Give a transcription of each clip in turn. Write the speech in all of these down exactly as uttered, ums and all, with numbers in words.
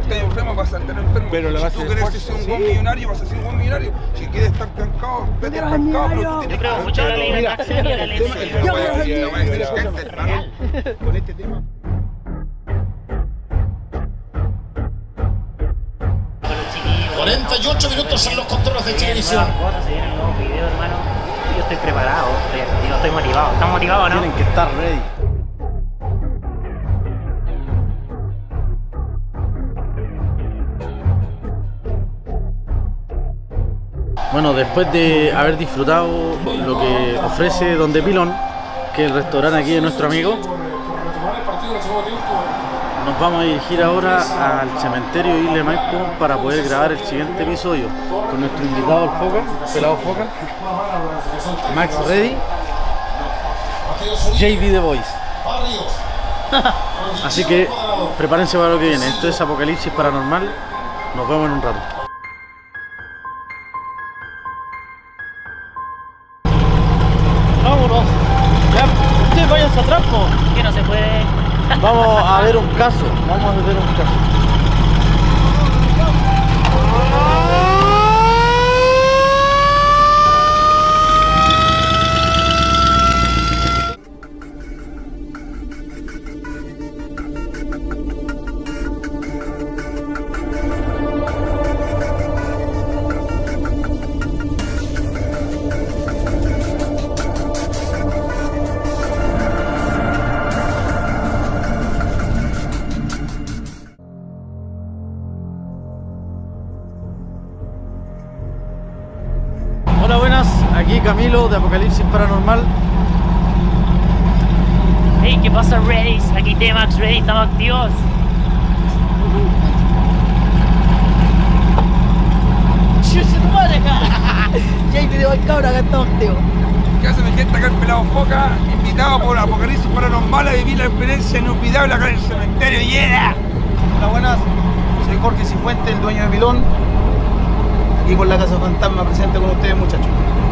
estás enfermo vas a estar enfermo. Pero si tú quieres ser un buen millonario, vas a ser un buen millonario. Si quieres estar estancado, vete estancado, pero tú tienes que... Yo creo mucho la ley de la atracción y la ley de... Con este tema... cuarenta y ocho minutos en los controles de televisión. Se vienen nuevos videos, hermano. Yo estoy preparado, estoy activo, estoy motivado. ¿Están motivados, no? Tienen que estar ready. Bueno, después de haber disfrutado lo que ofrece Don de Pilón, que es el restaurante aquí de nuestro amigo, nos vamos a dirigir ahora al cementerio Isla de Maipo para poder grabar el siguiente episodio con nuestro invitado el Foca, pelado Foca, Max Ready, J B The Voice. Así que prepárense para lo que viene. Esto es Apocalipsis Paranormal. Nos vemos en un rato. Vámonos. Ya, ustedes váyanse atrás, po. Que no se puede. Vamos a ver un caso. Vamos a ver un caso. Hola, buenas, aquí Camilo de Apocalipsis Paranormal. Hey, ¿qué pasa, Ready? Aquí T-Max Ready, estamos activos. J B The Voice, cabra, acá estamos activos. ¿Qué hace mi gente acá el pelado Foca? Invitado por Apocalipsis Paranormal a vivir la experiencia inolvidable acá en el cementerio Hiela. Hola, buenas, soy Jorge Cifuentes, el dueño de Pilón. Aquí con la Casa Fantasma presente con ustedes, muchachos.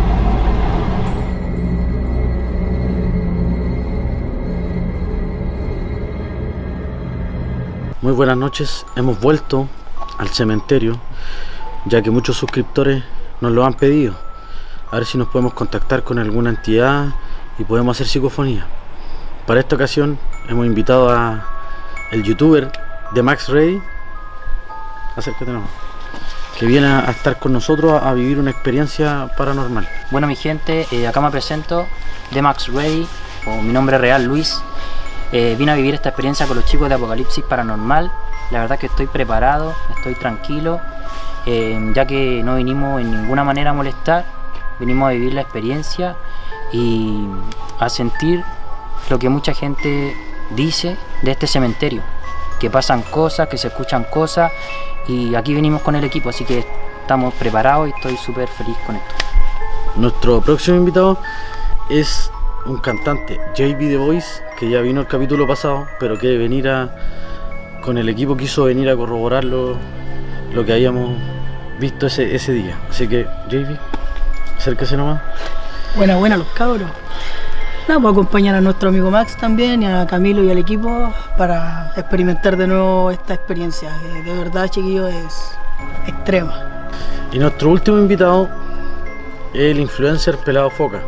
Muy buenas noches, hemos vuelto al cementerio ya que muchos suscriptores nos lo han pedido. A ver si nos podemos contactar con alguna entidad y podemos hacer psicofonía. Para esta ocasión hemos invitado a el youtuber de Max Ready, acércate nomás, que viene a estar con nosotros a, a vivir una experiencia paranormal. Bueno, mi gente, eh, acá me presento, de Max Ready, o mi nombre real, Luis. Eh, vine a vivir esta experiencia con los chicos de Apocalipsis Paranormal. La verdad que estoy preparado, estoy tranquilo, eh, ya que no vinimos en ninguna manera a molestar, vinimos a vivir la experiencia y a sentir lo que mucha gente dice de este cementerio, que pasan cosas, que se escuchan cosas, y aquí venimos con el equipo, así que estamos preparados y estoy súper feliz con esto. Nuestro próximo invitado es un cantante, J B The Voice, que ya vino el capítulo pasado, pero que venir a, con el equipo quiso venir a corroborar lo, lo que habíamos visto ese, ese día. Así que, J B, acérquese nomás. Buena, buena los cabros. Nada, puedo acompañar a nuestro amigo Max también, y a Camilo y al equipo para experimentar de nuevo esta experiencia, que de verdad, chiquillos, es extrema. Y nuestro último invitado es el influencer Pelado Foca.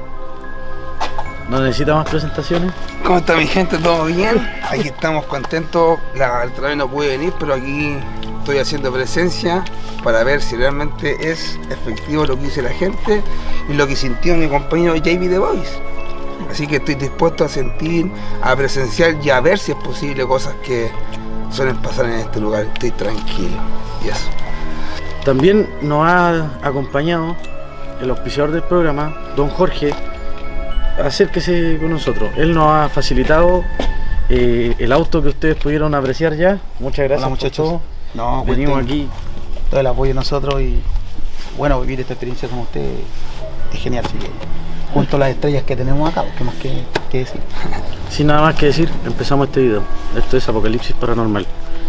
¿No necesita más presentaciones? ¿Cómo está mi gente? ¿Todo bien? Aquí estamos contentos. La otra vez no pude venir, pero aquí estoy haciendo presencia para ver si realmente es efectivo lo que dice la gente y lo que sintió mi compañero J B The Voice. Así que estoy dispuesto a sentir, a presenciar y a ver si es posible cosas que suelen pasar en este lugar. Estoy tranquilo. Y eso. También nos ha acompañado el auspiciador del programa, don Jorge. Acérquese con nosotros. Él nos ha facilitado eh, el auto que ustedes pudieron apreciar ya. Muchas gracias. Hola, muchachos. Por todo. No, venimos aquí. Todo el apoyo de nosotros y bueno, vivir esta experiencia con ustedes es genial. Sí. Junto a las estrellas que tenemos acá, ¿qué más que, que decir? Sin nada más que decir, empezamos este video. Esto es Apocalipsis Paranormal.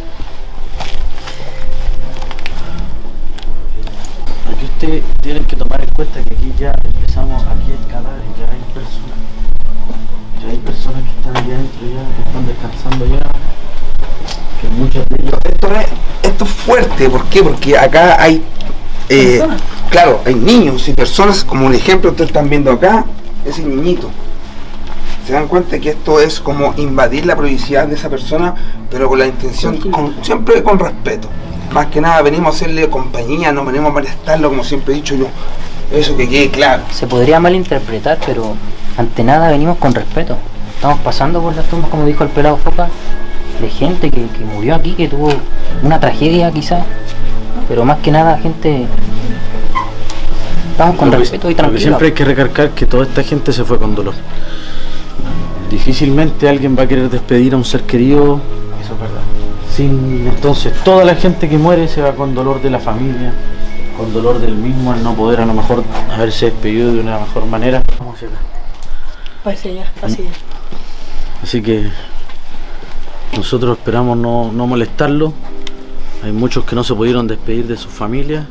Aquí ustedes tienen que tomar en cuenta que aquí ya empezamos, aquí hay cadáveres, ya hay personas. Ya hay personas que están allá adentro, ya que están descansando ya. que muchas de ellas... Esto es, esto es fuerte, ¿por qué? Porque acá hay, eh, claro, hay niños y personas, como un ejemplo, ustedes están viendo acá, ese niñito. Se dan cuenta que esto es como invadir la privacidad de esa persona, pero con la intención, con, siempre con respeto. Más que nada venimos a hacerle compañía, no venimos a molestarlo, como siempre he dicho yo. Eso que quede claro. Se podría malinterpretar, pero ante nada venimos con respeto. Estamos pasando por las tumbas, como dijo el pelado Foca, de gente que, que murió aquí, que tuvo una tragedia quizás, pero más que nada gente... Estamos con Lo que- respeto y lo que tranquilos. siempre hay que recalcar que toda esta gente se fue con dolor. Difícilmente alguien va a querer despedir a un ser querido. Eso es verdad. Sin, entonces toda la gente que muere se va con dolor de la familia, con dolor del mismo al no poder a lo mejor haberse despedido de una mejor manera. Vamos hacia acá. Parece ya, así es. Así que nosotros esperamos no, no molestarlo. Hay muchos que no se pudieron despedir de sus familias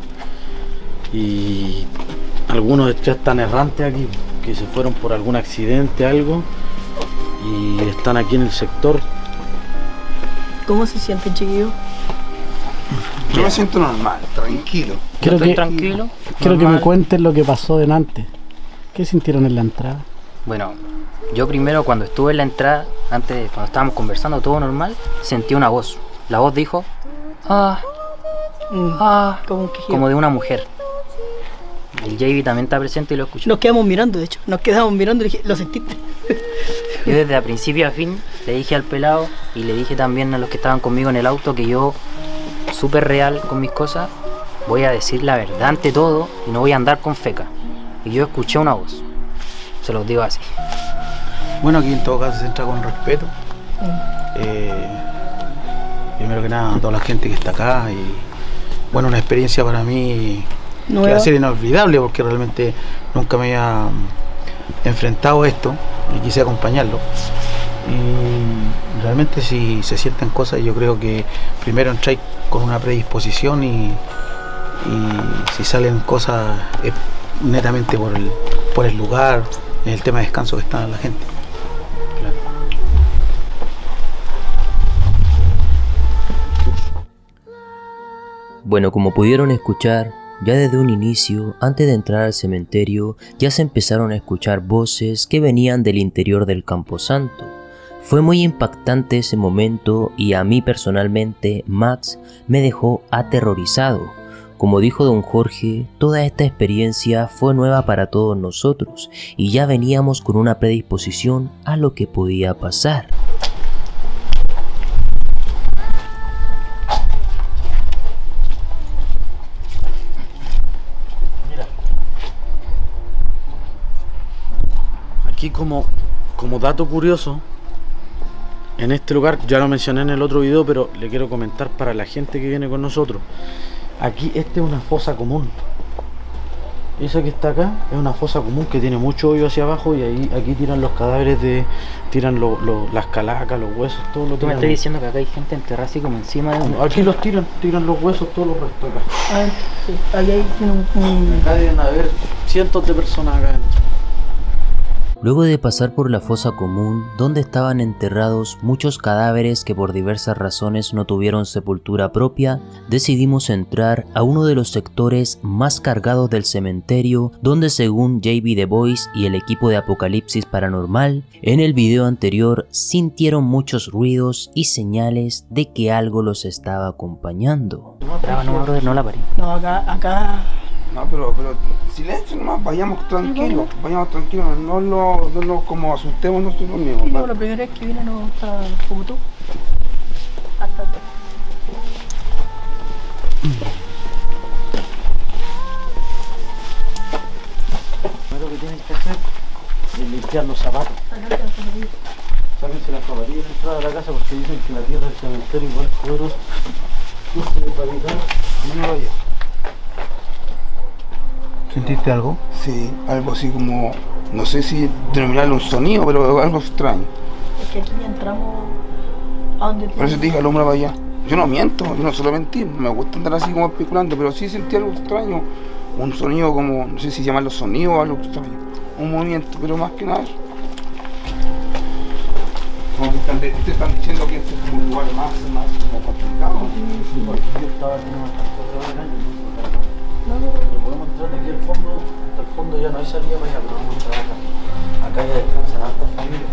y algunos ya están errantes aquí, que se fueron por algún accidente, algo, y están aquí en el sector. ¿Cómo se sienten, chiquillos? Yo me siento normal, tranquilo. Yo Quiero estoy que, tranquilo. quiero que me normal. cuenten lo que pasó delante. ¿Qué sintieron en la entrada? Bueno, yo primero cuando estuve en la entrada, antes de, cuando estábamos conversando todo normal, sentí una voz. La voz dijo, ah, Mm, ah, como un quejido. como de una mujer. El J B también está presente y lo escuchó. Nos quedamos mirando, de hecho. Nos quedamos mirando y le dije, ¿lo sentiste? Yo desde a principio a fin le dije al pelado y le dije también a los que estaban conmigo en el auto que yo, súper real con mis cosas, voy a decir la verdad ante todo y no voy a andar con feca. Y yo escuché una voz. Se los digo así. Bueno, aquí en todo caso se entra con respeto. Eh, primero que nada, a toda la gente que está acá. Y bueno, una experiencia para mí que va Nueva. a ser inolvidable porque realmente nunca me había mm, enfrentado a esto y quise acompañarlo. Y realmente si se sienten cosas, yo creo que primero entráis con una predisposición y, y si salen cosas es netamente por el, por el lugar, en el tema de descanso que está la gente. Bueno, como pudieron escuchar, ya desde un inicio, antes de entrar al cementerio, ya se empezaron a escuchar voces que venían del interior del Camposanto. Fue muy impactante ese momento y a mí personalmente, Max me dejó aterrorizado. Como dijo don Jorge, toda esta experiencia fue nueva para todos nosotros y ya veníamos con una predisposición a lo que podía pasar. Aquí como, como dato curioso, en este lugar, ya lo mencioné en el otro video, pero le quiero comentar para la gente que viene con nosotros. Aquí esta es una fosa común. Esa que está acá es una fosa común que tiene mucho hoyo hacia abajo y ahí aquí tiran los cadáveres de, tiran lo, lo, las calacas, los huesos, todo lo Tú me tiran. estás diciendo que acá hay gente enterrada así como encima de uno. Aquí los tiran, tiran los huesos, todos los restos acá. A ver, sí, ahí hay un, un- Acá deben haber cientos de personas acá adentro. Luego de pasar por la fosa común, donde estaban enterrados muchos cadáveres que por diversas razones no tuvieron sepultura propia, decidimos entrar a uno de los sectores más cargados del cementerio, donde según J B The Voice y el equipo de Apocalipsis Paranormal, en el video anterior sintieron muchos ruidos y señales de que algo los estaba acompañando. Brava, no me abro de no la pared. No, acá, acá. No, pero, pero silencio nomás, vayamos tranquilos, vayamos tranquilos, no lo, no nos como asustemos nosotros mismos. No, ¿vale? la primera vez que vine no estaba como tú. Hasta acá. Lo primero que tienen que hacer es limpiar los zapatos. Sáquense las zapatillas de la entrada de la casa porque dicen que la tierra del cementerio igual es poderosa. Justo para evitar que no vaya. ¿Sentiste algo? Sí, algo así como, no sé si denominarlo un sonido, pero algo extraño. Es que aquí entramos a donde Por eso te dije, alumbra para allá. Yo no miento, yo no suelo mentir, no me gusta andar así como especulando, pero sí sentí algo extraño. Un sonido como, no sé si llamarlo sonido o algo extraño. Un movimiento, pero más que nada eso. Como que están, te están diciendo que este es un lugar más, más como complicado. Yo estaba teniendo bastante otro del año, no pero podemos entrar de aquí al fondo, hasta el fondo ya no hay salida para allá, pero vamos a entrar acá. Acá ya descansan hartas familias.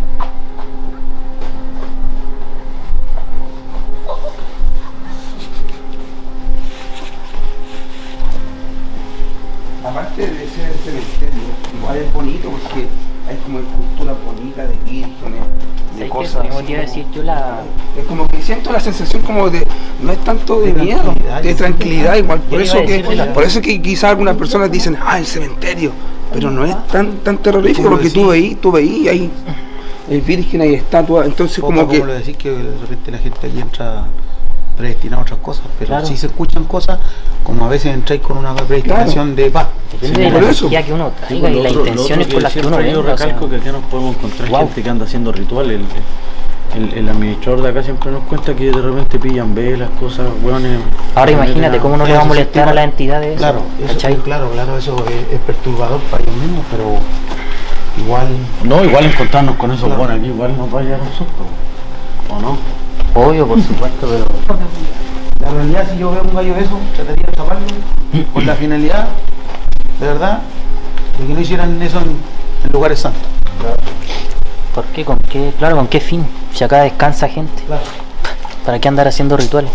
Aparte de ser el cementerio, igual es bonito porque hay como esculturas bonitas de vírgenes, de cosas. Como te iba a decir yo la... Es como que siento la sensación como de, no es tanto de, de miedo, de tranquilidad igual. Por eso que, por eso que quizás algunas personas dicen, ah, el cementerio, pero no es tan tan terrorífico porque tú veí, tú veí ahí hay vírgenes, hay estatuas, entonces como, como que... Como lo decís que de repente la gente aquí entra predestinada a otras cosas, pero claro. Si se escuchan cosas, como a veces entráis con una predestinación claro. de paz. Depende sí, de la energía que uno traiga y las intenciones por las que uno venga. Yo recalco o sea. que acá nos podemos encontrar wow. gente que anda haciendo rituales. El, el, el administrador de acá siempre nos cuenta que de repente pillan velas, cosas, hueones. Ahora imagínate cómo no le va a molestar a las entidades. Claro, eso, eso, claro, claro, eso es, es perturbador para ellos mismos, pero igual... No, igual encontrarnos con eso, claro. Bueno, aquí igual nos va a llegar un susto, ¿o no? Obvio, por supuesto, pero... La realidad, si yo veo un gallo de eso, trataría de atraparlo con la finalidad, de verdad, de que no hicieran eso en, en lugares santos. Claro. ¿Por qué? ¿Con qué? Claro, ¿con qué fin? Si acá descansa gente. Claro. ¿Para qué andar haciendo rituales?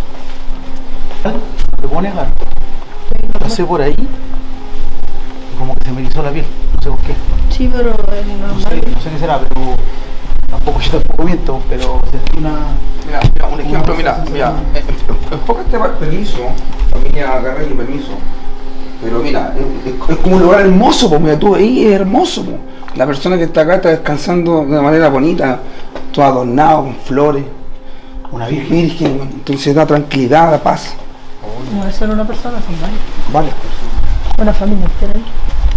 Me puedo negar. Pasé por ahí y como que se me erizó la piel, no sé por qué. Sí, pero es normal. No sé, no sé qué será, pero tampoco yo tampoco miento, pero sentí una... Mira, mira, un ejemplo, mira, mira, enfócate para el permiso, familia agarra el permiso, pero mira, es, es como un lugar hermoso, pues mira, tú ahí es hermoso, pues. La persona que está acá está descansando de una manera bonita, todo adornado con flores, una virgen, entonces da tranquilidad, da paz. No es solo una persona, son varias. Varias personas. Una familia entera ahí.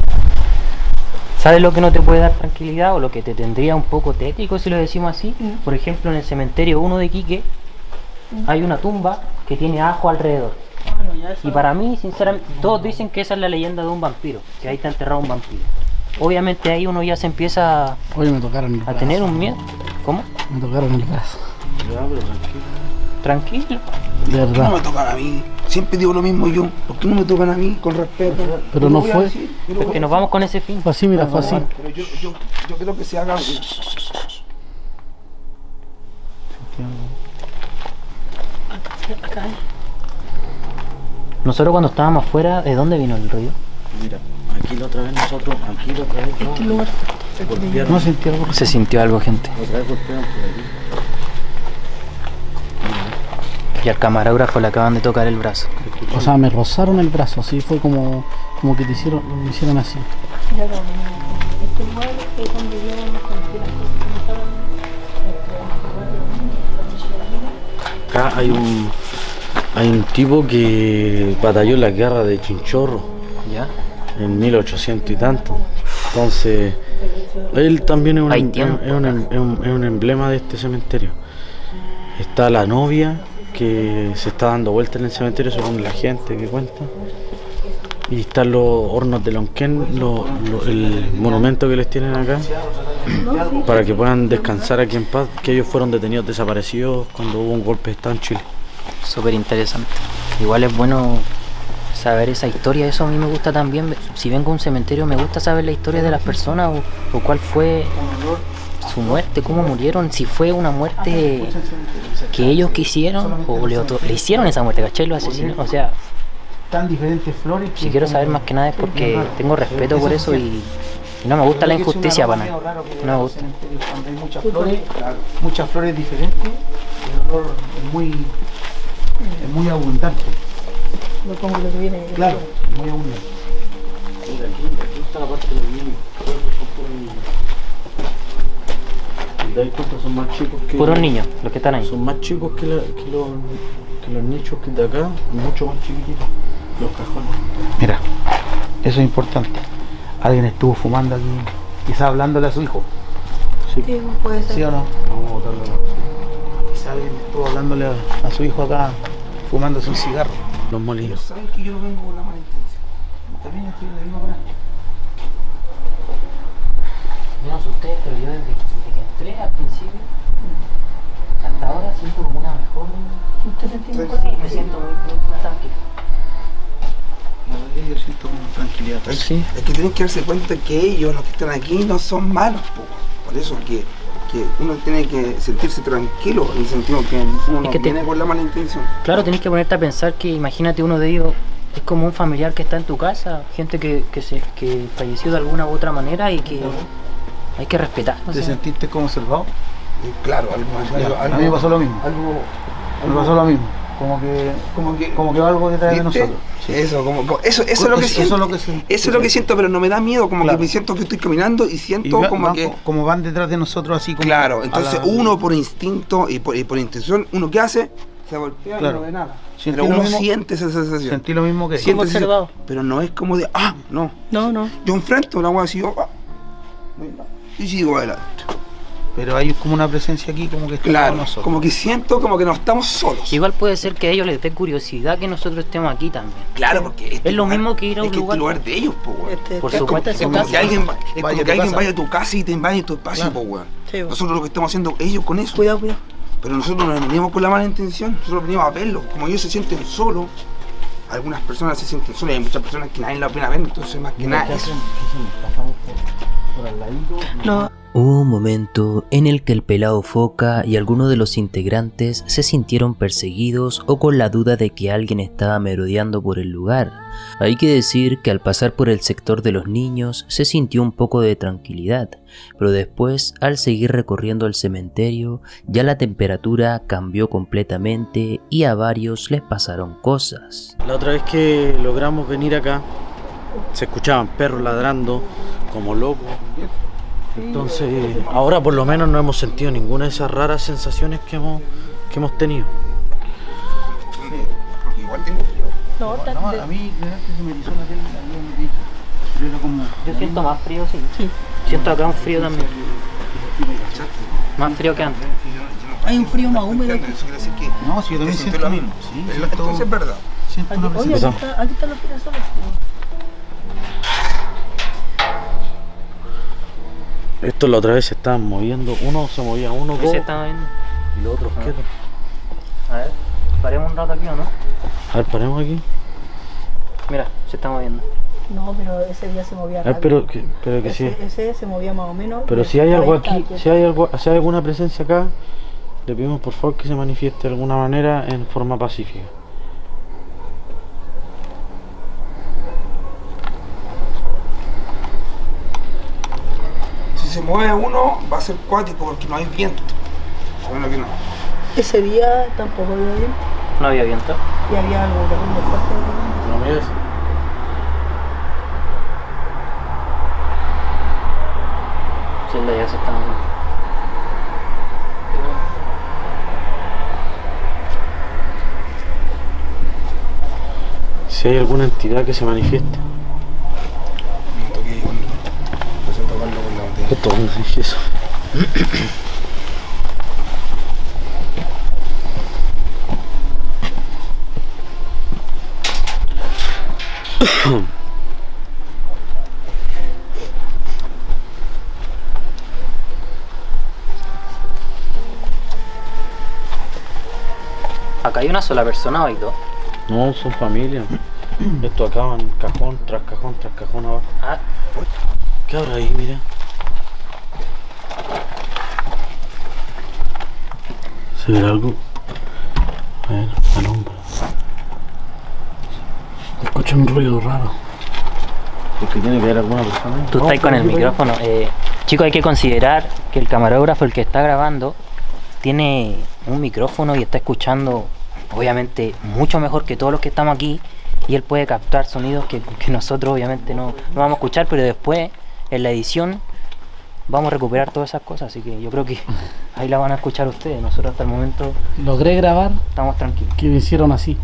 ¿Sabes lo que no te puede dar tranquilidad o lo que te tendría un poco tétrico si lo decimos así? Mm. Por ejemplo, en el cementerio uno de Iquique mm. hay una tumba que tiene ajo alrededor. Bueno, y para mí, sinceramente, todos dicen que esa es la leyenda de un vampiro, que ahí está enterrado un vampiro. Obviamente ahí uno ya se empieza Oye, me tocaron el a brazo. tener un miedo. ¿Cómo? Me tocaron el brazo. Ya, pero tranquilo. Tranquilo. De verdad. ¿Por qué no me tocan a mí? Siempre digo lo mismo yo. ¿Por qué no me tocan a mí? Con respeto. Pero no fue. Porque nos vamos con ese fin. Fue así, mira, fue así. Pero yo, yo, yo creo que se haga... Acá. Nosotros cuando estábamos afuera, ¿de dónde vino el ruido? Mira, aquí la otra vez nosotros, aquí la otra vez... Este no, lugar. No sintió algo. Se sintió algo, gente. Otra vez golpearon por aquí. Y al camarógrafo le acaban de tocar el brazo. O sea, me rozaron el brazo, así fue como, como que te hicieron, me hicieron así. Ya no, este lugar es donde yo conocí las cosas que me estaban. Acá hay un hay un tipo que batalló en la guerra de Chinchorro. ¿Ya? En mil ochocientos y tanto. Entonces, él también es un, em, es, un, es, un, es un emblema de este cementerio. Está la novia que se está dando vuelta en el cementerio según la gente que cuenta. Y están los hornos de Lonquén, lo, lo, el monumento que les tienen acá, para que puedan descansar aquí en paz, que ellos fueron detenidos desaparecidos cuando hubo un golpe de Estado en Chile. Súper interesante. Igual es bueno saber esa historia, eso a mí me gusta también. Si vengo a un cementerio me gusta saber la historia de las personas o, o cuál fue su muerte, cómo murieron, si fue una muerte que ellos quisieron o le, le hicieron esa muerte, ¿cachai? Los asesinos, o sea, tan diferentes flores. Si quiero saber más que nada es porque tengo respeto por eso y, y no me gusta la injusticia para nada. No me gusta. Cuando hay muchas flores, muchas flores diferentes, el olor es muy, es muy abundante. Lo pongo lo que viene. Claro, muy abundante. Mira, aquí, aquí está la parte de los niños. De ahí son más chicos que... Puros niños, los que están ahí. Son más chicos que, la, que, los, que los nichos que de acá, mucho más chiquititos, los cajones. Mira, eso es importante. Alguien estuvo fumando aquí, quizás hablándole a su hijo. Sí, sí, puede ser. ¿Sí o no? Vamos a botarlo. Quizás alguien estuvo hablándole a, a su hijo acá, fumándose un cigarro. Los molinos. Saben que yo no vengo con la mala intención. También estoy en la misma hora. Yo no sé ustedes, pero yo desde, desde que entré al principio Hasta ahora siento como una mejor... ¿Te sentís mejor? Sí, me siento muy, muy más tranquilo. La verdad yo siento como tranquilidad. Sí. Es que tienen que darse cuenta que ellos, los que están aquí, no son malos, po. Por eso que, que uno tiene que sentirse tranquilo, en el sentido que uno no que te- viene con la mala intención. Claro, tenés que ponerte a pensar que imagínate uno de ellos es como un familiar que está en tu casa, gente que, que, se, que falleció de alguna u otra manera y que hay que respetar. o ¿Te sea. sentiste como observado? Y claro, algo, algo, A mí me pasó lo mismo. Algo, Me pasó lo mismo. Como que, como que, como que algo detrás de ¿viste? nosotros. Eso, como, como- eso, eso es lo que Eso- siento. eso es lo que siento. Eso es lo que siento, pero no me da miedo, como Claro. que me siento que estoy caminando y Y siento va- como van que... co- como van detrás de nosotros así como... Claro, a entonces la- uno por instinto y por, y por intención, ¿uno qué hace? Se golpea Claro. y no ve nada. Sentí Pero lo uno mismo- siente esa sensación. Sentí lo mismo que Siente esa- observado. Pero no es como de, ah, no. No, no. Yo enfrento la agua así, yo, ah, y sigo adelante. Pero hay como una presencia aquí como que está Claro, con nosotros. como que siento como que no estamos solos. Igual puede ser que a ellos les dé curiosidad que nosotros estemos aquí también. Claro, porque este Es lo lugar- mismo que ir a un es que lugar. este lugar de ellos, po, weón. Este, Por Es como, supuesto, es es su como casa. que alguien, va- es Vaya como a que tu alguien casa. vaya a tu casa y te invade tu espacio, Claro. po, weón. Sí, weón. Nosotros lo que estamos haciendo, ellos con eso. Cuidado, cuidado. Pero nosotros no venimos con la mala intención, nosotros venimos a verlos. Como ellos se sienten solos, algunas personas se sienten solas y hay muchas personas que nadie la pena ver, entonces más que nada eso. No. Hubo un momento en el que el pelado Foca y algunos de los integrantes se sintieron perseguidos o con la duda de que alguien estaba merodeando por el lugar. Hay que decir que al pasar por el sector de los niños se sintió un poco de tranquilidad, pero después al seguir recorriendo el cementerio ya la temperatura cambió completamente y a varios les pasaron cosas. La otra vez que logramos venir acá, se escuchaban perros ladrando como locos. Entonces, ahora por lo menos no hemos sentido ninguna de esas raras sensaciones que hemos, que hemos tenido. Igual tengo frío. No, está- No, a mí de verdad que se me erizó la piel ahí donde dije. Pero era como... Yo siento más frío, sí. Sí. Siento acá un frío también. Más frío que antes. Hay un frío más húmedo aquí. Eso quiere decir que No, si yo también siento siento lo mismo. Sí, Es- siento, Entonces es verdad. siento una Aquí, oye, presencia. aquí, está, aquí están los girasoles. Estos la otra vez se estaban moviendo, uno se movía uno, ¿Qué dos, se está viendo? y los otros quietos. A ver, paremos un rato aquí o no. A ver, paremos aquí. Mira, se está moviendo. No, pero ese día se movía A ver, rápido. pero que, pero que sí. ese, ese se movía más o menos. Pero y si hay algo ahorita aquí, si hay algo, si hay alguna presencia acá, le pedimos por favor que se manifieste de alguna manera en forma pacífica. Si se mueve uno, va a ser cuático porque no hay viento. Bueno que no. Ese día tampoco había bien. No había viento. Y había algo de rumbo fuerte. No me des. Sí, el de allá se está moviendo. Si hay alguna entidad que se manifieste. Me toqué con. Empecé a tocarlo con la botella. Esto, ¿dónde se dice eso? Acá hay una sola persona o hay dos. No, son familias. Esto acá van cajón tras cajón tras cajón abajo. Ah, ¿Qué habrá ahí? Mira. ¿Se ve algo? A ver, alumbra. Escucho un ruido raro. Porque tiene que haber alguna persona ahí. tú No, estás con el pero- micrófono. Eh, chicos, hay que considerar que el camarógrafo, el que está grabando, tiene un micrófono y está escuchando, obviamente, mucho mejor que todos los que estamos aquí. Y él puede captar sonidos que, que nosotros, obviamente, no, no vamos a escuchar, pero después, en la edición, vamos a recuperar todas esas cosas. Así que yo creo que ahí la van a escuchar ustedes. Nosotros hasta el momento Logré grabar estamos tranquilos. que me hicieron así.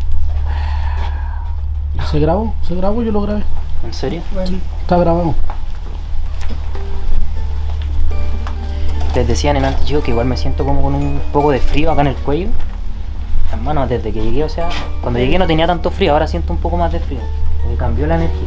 ¿Se grabó? ¿Se grabó? Yo lo grabé. ¿En serio? Está grabado. Les decían en antes yo que igual me siento como con un poco de frío acá en el cuello. Hermano, desde que llegué, o sea, cuando llegué no tenía tanto frío, ahora siento un poco más de frío. Me cambió la energía.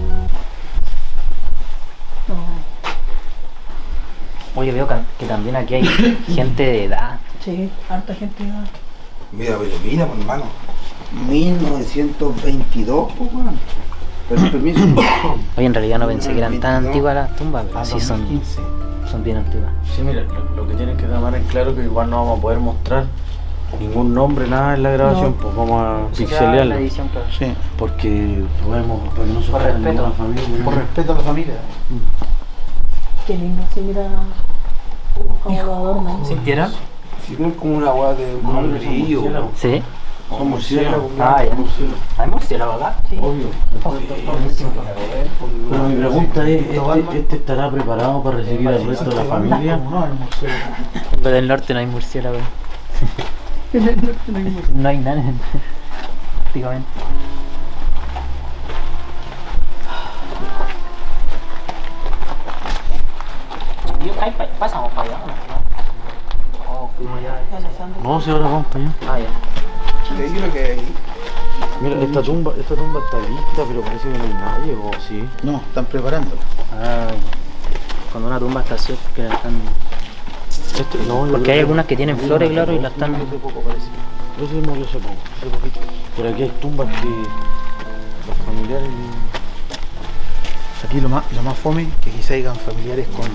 Oye, veo que, que también aquí hay gente de edad, Sí, harta gente iba. Mira, pero mira, pues, hermano. mil novecientos veintidós, pues, weón. Pero permiso. Oye, en realidad no pensé que eran tan antiguas las tumbas, pero sí son, son bien antiguas. Sí, mira, lo, lo que tienen que tomar en claro es que igual no vamos a poder mostrar ningún nombre, nada en la grabación, No. pues vamos a Sí, pixelearlo. la edición, claro. Sí. Porque podemos, para que no se Por ofenda respeto. ninguna familia. Por respeto a la familia. Qué lindo, sí, mira cómo lo adornan. ¿Sintieron? Si ven como una agua de como un río. Sí. Son murciélagos. Ah, ya. ¿Hay murciélago acá? Sí. Obvio. Pero mi pregunta es, ¿este, este estará preparado para recibir al resto de la familia? No, el murciélago. Pero del norte no hay murciélago. No hay nada, prácticamente. Pasamos para allá, ¿no? Oh, fuimos ya. No, si ahora vamos para allá. Ah, ya. Te digo lo que hay ahí. Mira, esta tumba, esta tumba está lista, pero parece que no hay nadie, ¿o sí? No, están preparando. Ah, cuando una tumba está así es que la están... Este, no, yo Porque creo hay que- algunas que tienen flores, claro, y la están... Hace poco parece. Eso mismo yo sé poco, sé poquito. Pero aquí hay tumbas que los familiares... Aquí lo más, lo más fome que quizá hayan familiares con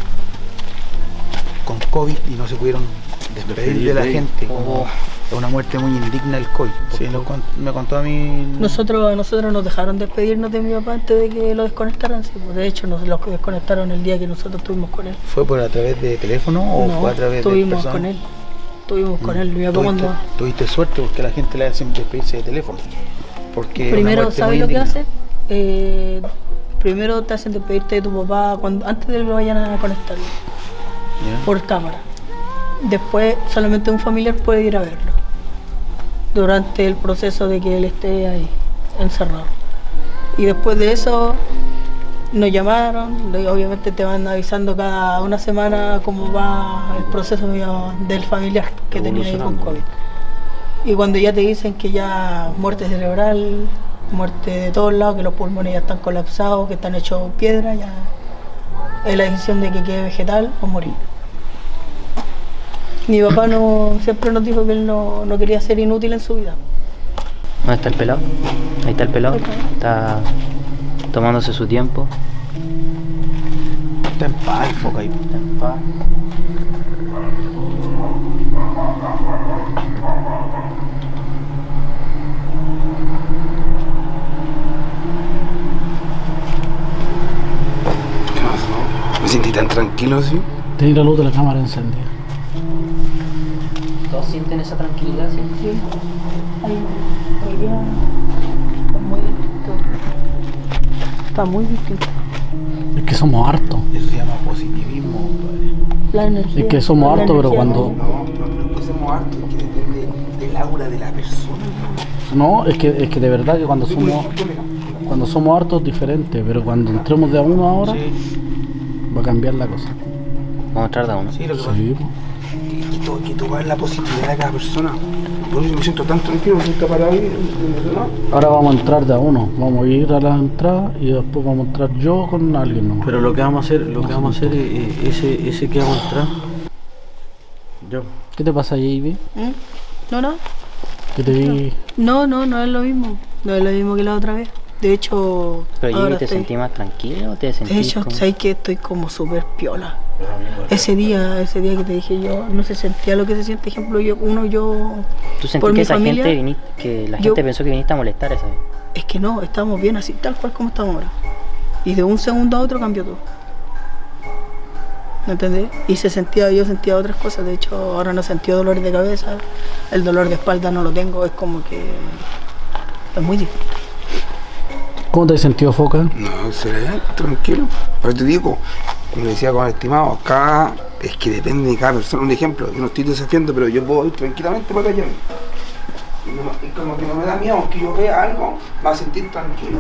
con COVID y no se pudieron despedir Despedir de la de ellos. gente. Como es una muerte muy indigna el COVID. Sí, lo con- me contó a mí. Nosotros, a nosotros nos dejaron despedirnos de mi papá antes de que lo desconectaran. Sí, pues de hecho, nos lo desconectaron el día que nosotros estuvimos con él. ¿Fue por a través de teléfono o No, fue a través de estuvimos personas? con él. Estuvimos con Mm. él. Mi papá Tuviste, cuando... tuviste suerte porque a la gente le hacen despedirse de teléfono. Porque es una Primero, muerte ¿sabes muy lo que indigna. hacen? Eh, primero te hacen despedirte de tu papá cuando, antes de que lo vayan a conectar ¿Ya? por cámara. Después solamente un familiar puede ir a verlo durante el proceso de que él esté ahí encerrado. Y después de eso nos llamaron, le- obviamente te van avisando cada una semana cómo va el proceso del familiar que tenía ahí con COVID. Y cuando ya te dicen que ya muerte cerebral, muerte de todos lados, que los pulmones ya están colapsados, que están hechos piedra, ya es la decisión de que quede vegetal o morir. Mi papá no, siempre nos dijo que él no, no quería ser inútil en su vida. ¿Dónde está el pelado? Ahí está el pelado. Está tomándose su tiempo. Está en paz, el foco ahí. Está en paz. ¿Qué pasó? Me sentí tan tranquilo, ¿sí? Tenía la luz de la cámara encendida. Todos sienten esa tranquilidad, ¿sí? Sí, ahí, hoy día está muy distinto. Está muy distinto. Es que somos hartos. Eso se llama positivismo, compadre. La energía. Es que somos la hartos, pero energía cuando- no- No, no, no que somos hartos, es que depende del aura de la persona. No, es que, es que de verdad que cuando somos cuando somos hartos es diferente, pero cuando entremos de a uno ahora Sí, va a cambiar la cosa. Vamos a entrar de uno. sí, lo que pasa. Sí, po. Hay que, to- hay que tomar la positividad de cada persona. Por eso me siento tan tranquilo, me siento parado ahí, ¿no? Ahora vamos a entrar de a uno, vamos a ir a la entrada y después vamos a entrar yo con alguien nomás. Pero lo que vamos a hacer, lo que vamos a hacer es, es ese, ese que vamos a entrar. Yo. ¿Qué te pasa, J B? ¿Mm? No, no. Que te vi. No, no, no es lo mismo. No es lo mismo que la otra vez. De hecho, Pero yo ahora te estoy- sentí más tranquilo o te sentí de hecho, como... sabes que estoy como súper piola. Ese día, ese día que te dije yo, no se sentía lo que se siente. Ejemplo, yo, uno, yo, ¿Tú sentí por que mi esa familia, gente vini- que la yo- gente pensó que viniste a molestar esa vez? es que no, estamos bien así, tal cual como estamos ahora. Y de un segundo a otro cambió todo. ¿Me entendés? Y se sentía, yo sentía otras cosas. De hecho, ahora no sentí dolor de cabeza. El dolor de espalda no lo tengo. Es como que es muy distinto. ¿Cómo te has sentido, Foca? No, excelente, tranquilo. Pero te digo, como decía con el estimado, acá es que depende de cada persona. Un ejemplo, yo no estoy desafiando, pero yo puedo ir tranquilamente para allá. Y no- y como que no me da miedo, aunque yo vea algo, me va a sentir tranquilo.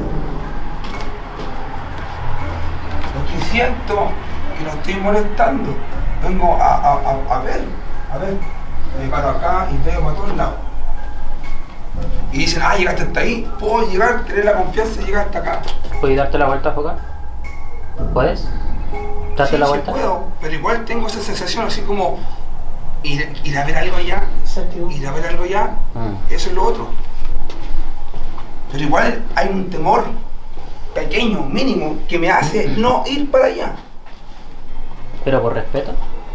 Porque siento que lo estoy molestando. Vengo a, a, a, a ver, a ver. Me paro acá y veo para todos lados. Y dicen, ah, llegaste hasta ahí. Puedo llegar, tener la confianza y llegar hasta acá. ¿Puedes darte la vuelta a focar? ¿Puedes? ¿Darte Sí, la sí vuelta? puedo, pero igual tengo esa sensación así como ir, ir a ver algo allá, ir a ver algo allá, Mm. eso es lo otro. Pero igual hay un temor pequeño, mínimo, que me hace no ir para allá. Pero por respeto.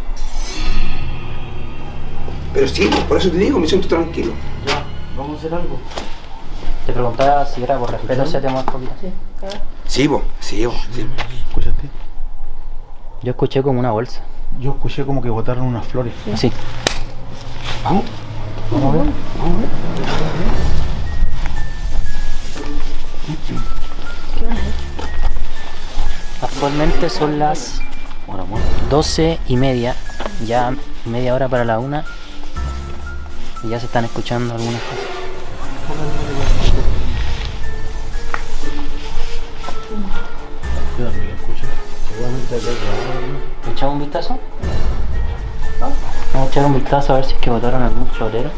Pero sí, pues, por eso te digo, me siento tranquilo. Ya, vamos a hacer algo. Te preguntaba si era por respeto ese tema un poquito. Sí, vos, sí, vos, sí. Escúchate. Yo escuché como una bolsa. Yo escuché como que botaron unas flores. Sí. Vamos. Vamos a ver. Vamos a ver. Actualmente son las doce y media, ya media hora para la una, y ya se están escuchando algunas cosas. Cuidado, que escuche. Seguramente acá hay ¿Le echamos un vistazo? Vamos a echar un vistazo a ver si es que botaron algún florero.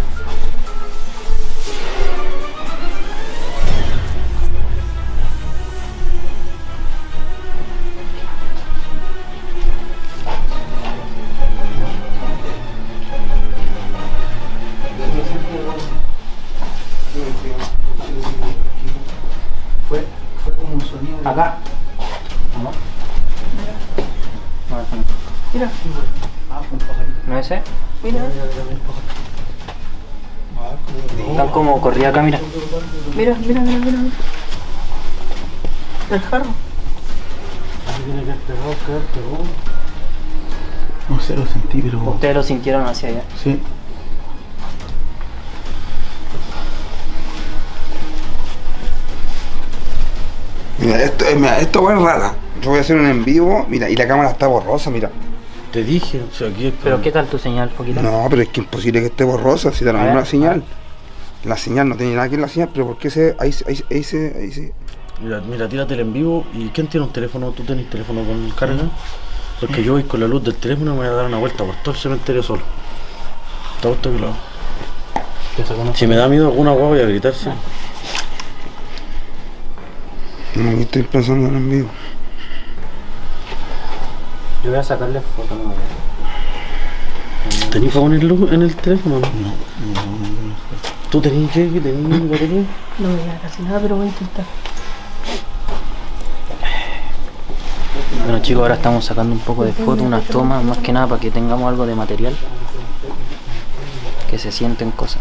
Fue, fue como un sonido. de- Acá. ¿No? No, ese no. Mira, Ah, fue un pajarito. ¿No es ese? mira, Están como corrida acá, mira. mira, mira, mira, mira. El jarro. Aquí tiene que haber pegado, que haber pegado. No sé, lo sentí, pero. Ustedes lo sintieron hacia allá. Sí. Mira, esto, eh, mira, esto es rara. Yo voy a hacer un en vivo, mira, y la cámara está borrosa, mira. Te dije, o sea, aquí es Pero ¿qué tal tu señal, poquito? No, pero es que imposible que esté borrosa, si da la A misma ver. señal. La señal no tiene nada que ver la señal, pero ¿por qué se, ahí, se- ahí, se- ahí, se, ahí se... Mira, mira, tíratela en vivo. ¿Y quién tiene un teléfono? ¿Tú tenés teléfono con carga? Porque yo voy con la luz del teléfono y me voy a dar una vuelta por todo el cementerio solo. Está gusto que lo hago. Si me da miedo alguna hueá voy a gritar, sí. No, aquí estoy pensando en en vivo. Yo voy a sacarle foto, no. ¿Tenís para poner luz en el teléfono? No. ¿Tú tenés qué? ¿Tenés batería? No me da casi nada, pero voy a intentar. Bueno chicos, ahora estamos sacando un poco de fotos, unas tomas, más que nada para que tengamos algo de material. Que se sienten cosas.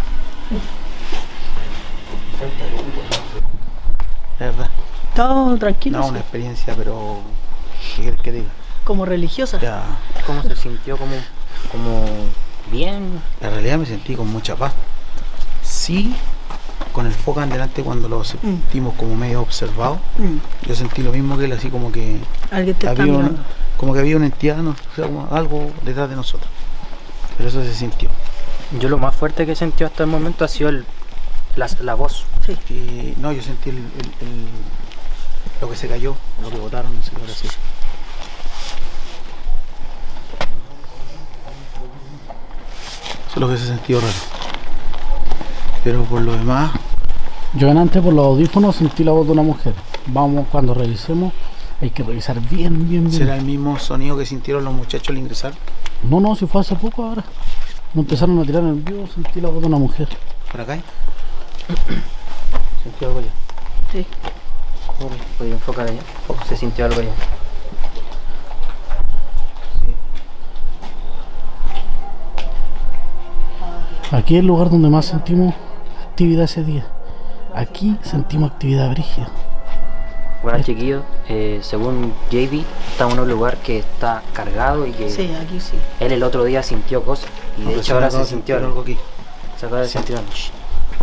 Es verdad. Todo tranquilo, No, sí. una experiencia, pero. ¿Qué quieres que diga? Como religiosa. Ya. ¿Cómo se sintió? Como, como bien. La realidad me sentí con mucha paz. Sí, con el foco en delante cuando lo sentimos como medio observado. Mm. Yo sentí lo mismo que él, así como que Alguien te está había una, mirando. como que había una entidad, no, o sea, como algo detrás de nosotros. Pero eso se sintió. Yo lo más fuerte que he sentido hasta el momento ha sido el, la, la voz. Sí. Y no, yo sentí el, el- el- lo que se cayó, lo que botaron, no sé qué ahora sí. Eso es lo que se sintió raro. Pero por lo demás, Yo en antes por los audífonos sentí la voz de una mujer. Vamos, cuando revisemos, hay que revisar bien, bien, bien. ¿será el mismo sonido que sintieron los muchachos al ingresar? No, no, si fue hace poco ahora. Me empezaron a tirar en el vivo, sentí la voz de una mujer. ¿Por acá? ¿Sintió algo allá? Sí. ¿Podía enfocar allá? ¿Se sintió algo allá? Aquí es el lugar donde más sentimos actividad ese día. Aquí sentimos actividad brígida. Bueno chiquillos, eh, según J B, estamos en un lugar que está cargado y que Sí, aquí sí. él el otro día sintió cosas. Y de hecho ahora se sintió algo. aquí. Se acaba de sentir algo. Shh.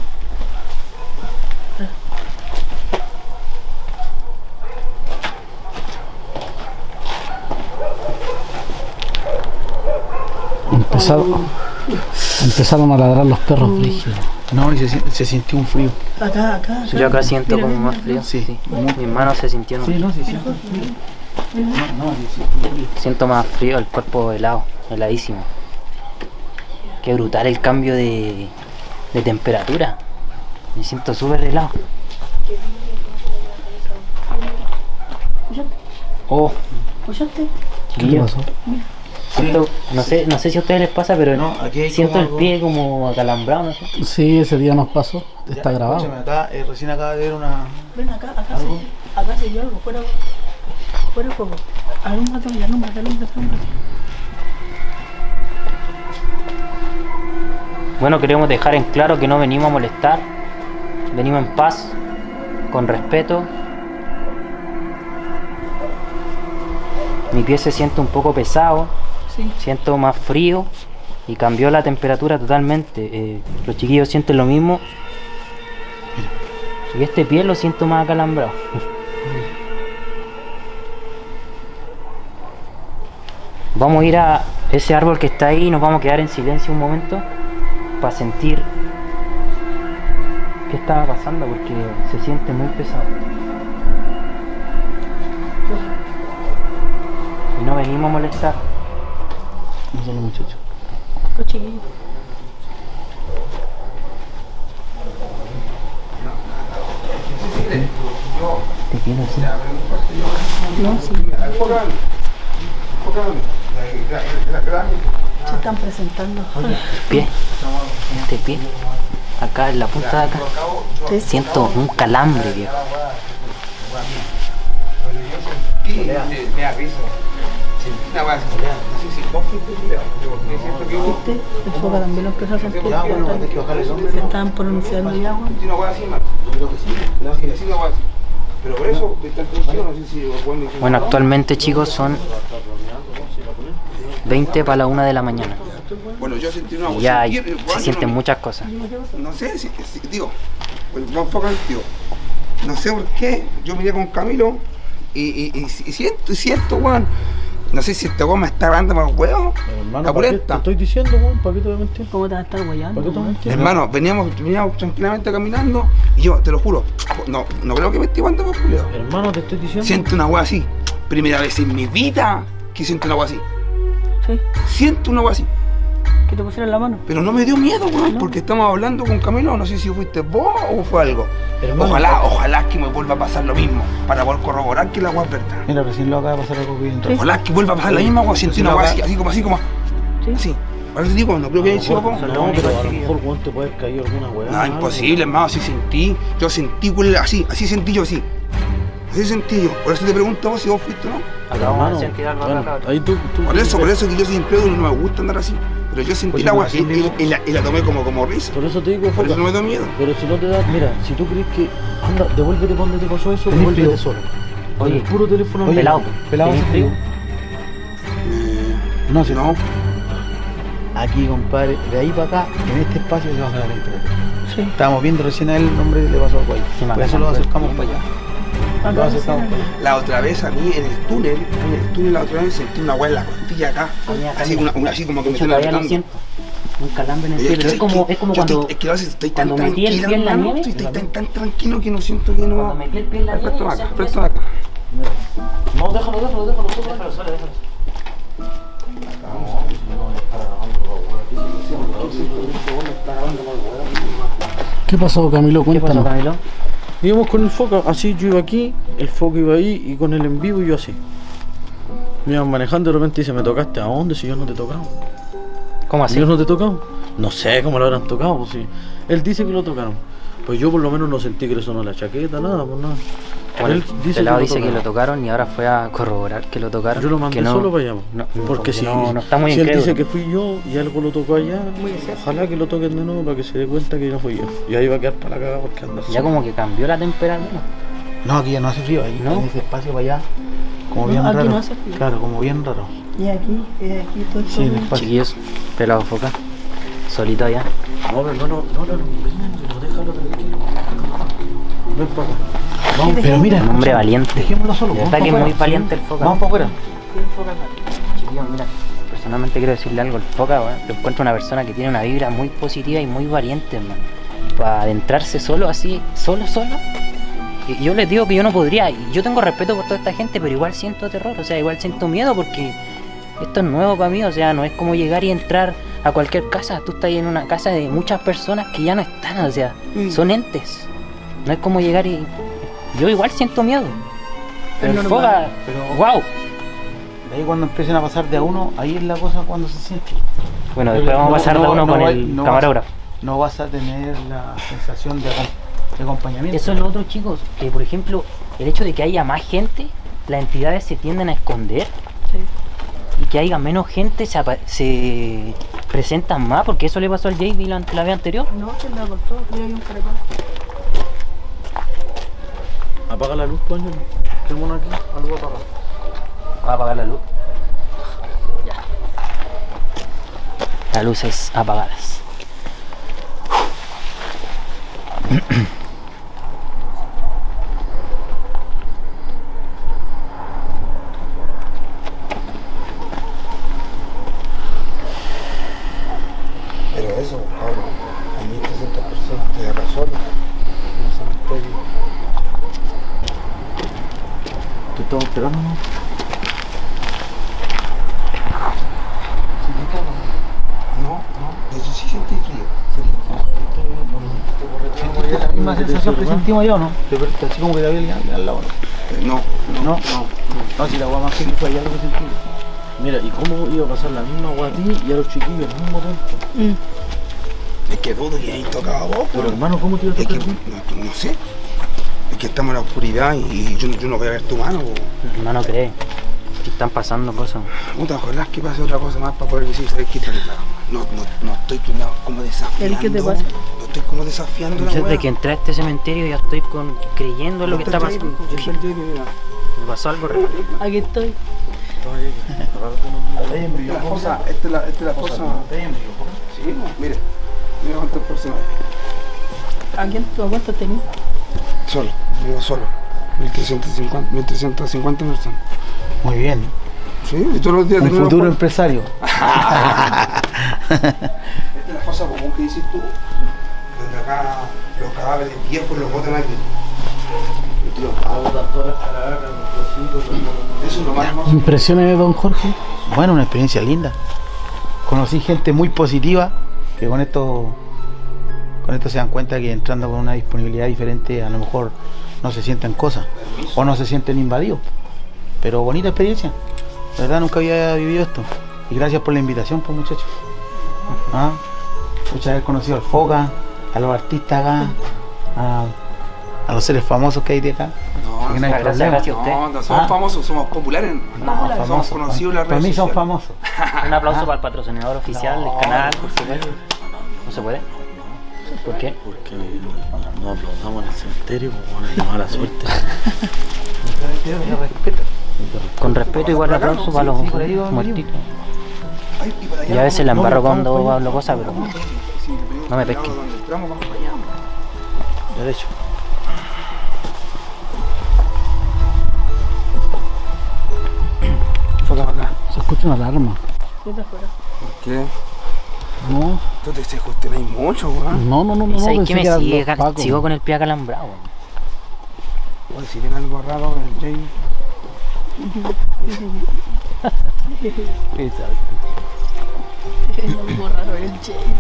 Empezaron, empezaron a ladrar los perros brígidos. No, y se, si- se sintió un frío. Acá, acá, acá. Yo acá siento Mira, como mira, más frío. Sí. Mis manos se sintieron. Sí, no, sí, sí. No, no, sí, sí. Siento más frío, el cuerpo helado, heladísimo. Qué brutal el cambio de, de temperatura. Me siento súper helado. Oh, ¿Escuchaste? ¿Qué te chiquillo, pasó? Siento, no sé, no sé si a ustedes les pasa, pero No, aquí hay siento como el algo- pie como acalambrado, no sé. Sí, ese día nos pasó, está Ya, grabado. escúchame, acá, eh, recién acaba de ver una... Ven acá, acá ¿Algo? se, acá se dio algo, fuera, fuera de juego. Alúmbrate, alúmbrate, alúmbrate, alúmbrate. Bueno, queremos dejar en claro que no venimos a molestar, venimos en paz, con respeto. Mi pie se siente un poco pesado, Sí. siento más frío y cambió la temperatura totalmente. Eh, los chiquillos sienten lo mismo y este pie lo siento más acalambrado. Vamos a ir a ese árbol que está ahí y nos vamos a quedar en silencio un momento para sentir qué estaba pasando porque se siente muy pesado. Y no venimos a molestar. No son los muchachos. Los chiquillos. Te quiero así. No, sí. Se están presentando. El pie, este pie, acá en la punta de acá, Sí. siento un calambre, viejo. Me da risa. Sentí una weá así. No sé si vos fuiste culiao, porque siento que vos ¿Viste? El Foca también lo empezó a sentir. Ya, bueno, antes que bajarle el hombre, Se ¿no? estaban pronunciando ya, weón. sentí una weá así, man. Yo creo que sí. Sí, así una weá así. Pero por eso, está el precio, no sé si vos bueno, Bueno, actualmente, chicos, son veinte para la una de la mañana. Bueno, yo sentí una Y ya sentí- hay- bueno, se sienten no- muchas cosas. No sé, si, si- digo, pues, vamos a enfocar, tío. No sé por qué, yo miré con Camilo y, y, y, y siento, y siento, weón. No sé si este weón me está grabando más huevo. Hermano, La ¿para qué? Te pulenta. estoy diciendo, weón, ¿para qué te voy a mentir? ¿Cómo te vas a estar guayando? ¿Para qué te voy a weón? mentir? Hermano, veníamos, veníamos tranquilamente caminando y yo, te lo juro, no, no creo que me esté llevando por culeo. Hermano, te estoy diciendo. Siento una weá así. Primera vez en mi vida que siento una weá así. Sí, Siento una weá así. que te pusieron la mano. Pero no me dio miedo, weón, porque estamos hablando con Camilo, no sé si fuiste vos o fue algo. Hermano, Ojalá, ojalá que me vuelva a pasar lo mismo, para poder corroborar que la weá es verdad. Mira, recién lo acaba de pasar algo bien raro. Ojalá que vuelva a pasar la misma weá, siento una weá así, así como así como. Sí. Así. Ahora te digo, no creo que haya sido vos. No, pero a lo mejor, weón, te puede caer alguna weá. No, algo. imposible, hermano, así sentí. Yo sentí, weón, así, así sentí yo, así. Así sentí yo. Por eso te pregunto a vos si vos fuiste o no. Acabamos Hermano, de sentir algo bueno, acá, cabrón. ahí tú, tú- Por eso, por eso que yo soy incrédulo y no me gusta andar así. Pero yo sentí Pues la yo weá y, también y- digo- y la, y la tomé como, como risa. Por eso te digo, Por Foca. eso no me dio miedo. Pero si no te da, mira, si tú crees que, anda, devuélvete para donde te pasó eso, Tenés devuélvete frío. solo. Oye, el puro teléfono. Oye, pelado, pelado, ¿tenés ¿sí? frío? No, si No, aquí, compadre, de ahí para acá, en este espacio se va a la temperatura. Sí. Estábamos viendo recién a él, el hombre le pasó algo ahí. Sí, me Por eso acuerdo. lo acercamos para allá. Lo Acá acercamos para allá. la otra vez a mí en el túnel, en el túnel la otra vez sentí una weá en la costilla acá. Oye, acá Así, mira. una, una- así como que me Yo están todavía lo apretando. siento. Un calambre en el Oye, pie, pero es que- como, que- es como yo cuando, estoy- es que a veces estoy tan cuando metí el tranquilo, pie en la hermano, nieve. estoy tan, tan tranquilo que no siento que no. cuando metí el pie en la nieve. Presto yo acá, sentí presto eso. acá. No, déjalo, déjalo, déjalo. Déjalo solo, déjalo. ¿Qué pasó, Camilo? ¿Qué pasó, Cuéntanos. Camilo? Íbamos con el Foca, así yo iba aquí, el Foca iba ahí y con el en vivo yo así. Me iban manejando y de repente dice, ¿me tocaste? ¿A dónde si yo no te he tocado? ¿Cómo así? ¿Yo no te he tocado? No sé cómo lo habrán tocado, pues sí. Él dice que lo tocaron. Pues yo por lo menos no sentí que le sonó la chaqueta, nada, pues nada. Bueno, Él el pelado dice que tocaron. lo tocaron y ahora fue a corroborar que lo tocaron. Yo lo mandé que no, solo para allá, no, porque si, no, no está muy si él incrédulo. dice que fui yo y algo lo tocó allá, ojalá que lo toquen de nuevo para que se dé cuenta que no fui yo. Y ahí va a quedar para la cagada porque anda Ya solo. como que cambió la temperatura. No, aquí ya no hace frío, ahí ¿No? en ese espacio para allá, como No, bien aquí raro. no hace frío. Claro, como bien raro. Y aquí, eh, aquí todo esto. Sí, en el espacio. Chiquillos, pelado Foca, solito allá. No, pero no, no, no, no, no, no, déjalo tranquilo. Ven para acá. Vamos, pero mira, Un hombre valiente. dejémoslo solo. De vamos verdad que pa' es muy afuera. valiente el Foca. Vamos para afuera. Chiquillos, mira, personalmente quiero decirle algo. El Foca, weón, lo encuentro una persona que tiene una vibra muy positiva y muy valiente, hermano. Para adentrarse solo así, solo, solo. Y yo les digo que yo no podría. Y yo tengo respeto por toda esta gente, pero igual siento terror, o sea, igual siento miedo porque esto es nuevo para mí, o sea, no es como llegar y entrar a cualquier casa. Tú estás en una casa de muchas personas que ya no están, o sea, Mm. son entes. No es como llegar y... Yo igual siento miedo. Pero Es el normal. Foca, pero wow. De ahí cuando empiecen a pasar de a uno, ahí es la cosa cuando se siente. Bueno, después vamos a pasar No, de no, uno no con va- el no camarógrafo. Vas, no vas a tener la sensación de, acom- de acompañamiento. Eso es lo otro, chicos, que por ejemplo, el hecho de que haya más gente, las entidades se tienden a esconder. Y que haya menos gente, se, apa- se presentan más, porque eso le pasó al J B la, la vez anterior. No, se la cortó, creo que hay un caracol. Apaga la luz, coño. ¿Qué mono aquí? Algo apagado. Va a apagar la luz. Ya. Las luces apagadas. Pero eso, Pablo, hay mil trescientas personas, estoy acá solo, en el cementerio. Te estamos esperando, ¿no? No, no, de hecho sí sentí frío, frío. ¿Sentiste la misma sensación que sentimos yo, no? De verte así como que te había alguien al lado, Eh, No, ¿no? no, No, no. no, si la agua más que fue allá lo que sentí. Mira, ¿y cómo iba a pasar la misma agua a ti y a los chiquillos al mismo tiempo? Mm. Es que dudo que hayas tocado vos, Pero pues. hermano, ¿cómo te iba a Es tocar que, a ti? no, no sé, es que estamos en la oscuridad y yo, yo no voy a ver tu mano, po. Hermano, cree que están pasando cosas. Puta, ojalá que pase otra cosa más para poder decir, ¿sabes qué? No, no, no estoy no, como desafiando. ¿El qué te pasa? No estoy como desafiando la Desde wea. que entré a este cementerio ya estoy con, creyendo en lo que está pasando. Está el J B, mira. Me pasó algo real. Aquí estoy. Esta es la fosa, esta es la, esta es la fosa. Sí, no, mire, mira cuántas personas hay. ¿A quién tú a cuántos tenías? Solo, vivo solo. mil trescientas cincuenta, mil trescientas cincuenta personas. Muy bien. Sí, y todos los días Un tengo futuro una- empresario. Esta es la fosa común que dices tú, donde acá los cadáveres viejos los botan aquí. Y los- Eso es lo más hermoso. ¿Impresiones de don Jorge? Bueno, una experiencia linda. Conocí gente muy positiva que con esto con esto se dan cuenta que entrando con una disponibilidad diferente a lo mejor no se sienten cosas o no se sienten invadidos. Pero bonita experiencia. De verdad nunca había vivido esto. Y gracias por la invitación, pues muchachos. ¿Ah? Muchas haber conocido al Foca, a los artistas acá, a, a los seres famosos que hay de acá. No, Que no hay gracias, problema. gracias a usted. no, no somos Ah. famosos, somos populares. No, somos famosos. conocidos en las Para redes mí son sociales. famosos. Un aplauso para el patrocinador oficial del canal, por supuesto. ¿No se puede? ¿Por qué? Porque no aplaudamos en el cementerio, pues bueno, es mala suerte. Con respeto igual el aplauso para los Sí, por ahí va, muertitos. Ay, y para allá Y a veces la vamos. embarro no, cuando no, hablo cosas, pero Sí, le pedimos No me para allá, pesquen. donde entramos, vamos para allá. Derecho. Foca para acá. Se escucha una alarma. ¿Qué te afuera? ¿Por qué? No, Tú te cuestionáis mucho, weón. no, no, no. ¿y no, sabes pensé qué me que eran sigue? los Pacos. Sigo con el pie acalambrado. Oye, si ven algo raro en el Jay. Es algo raro el Jay.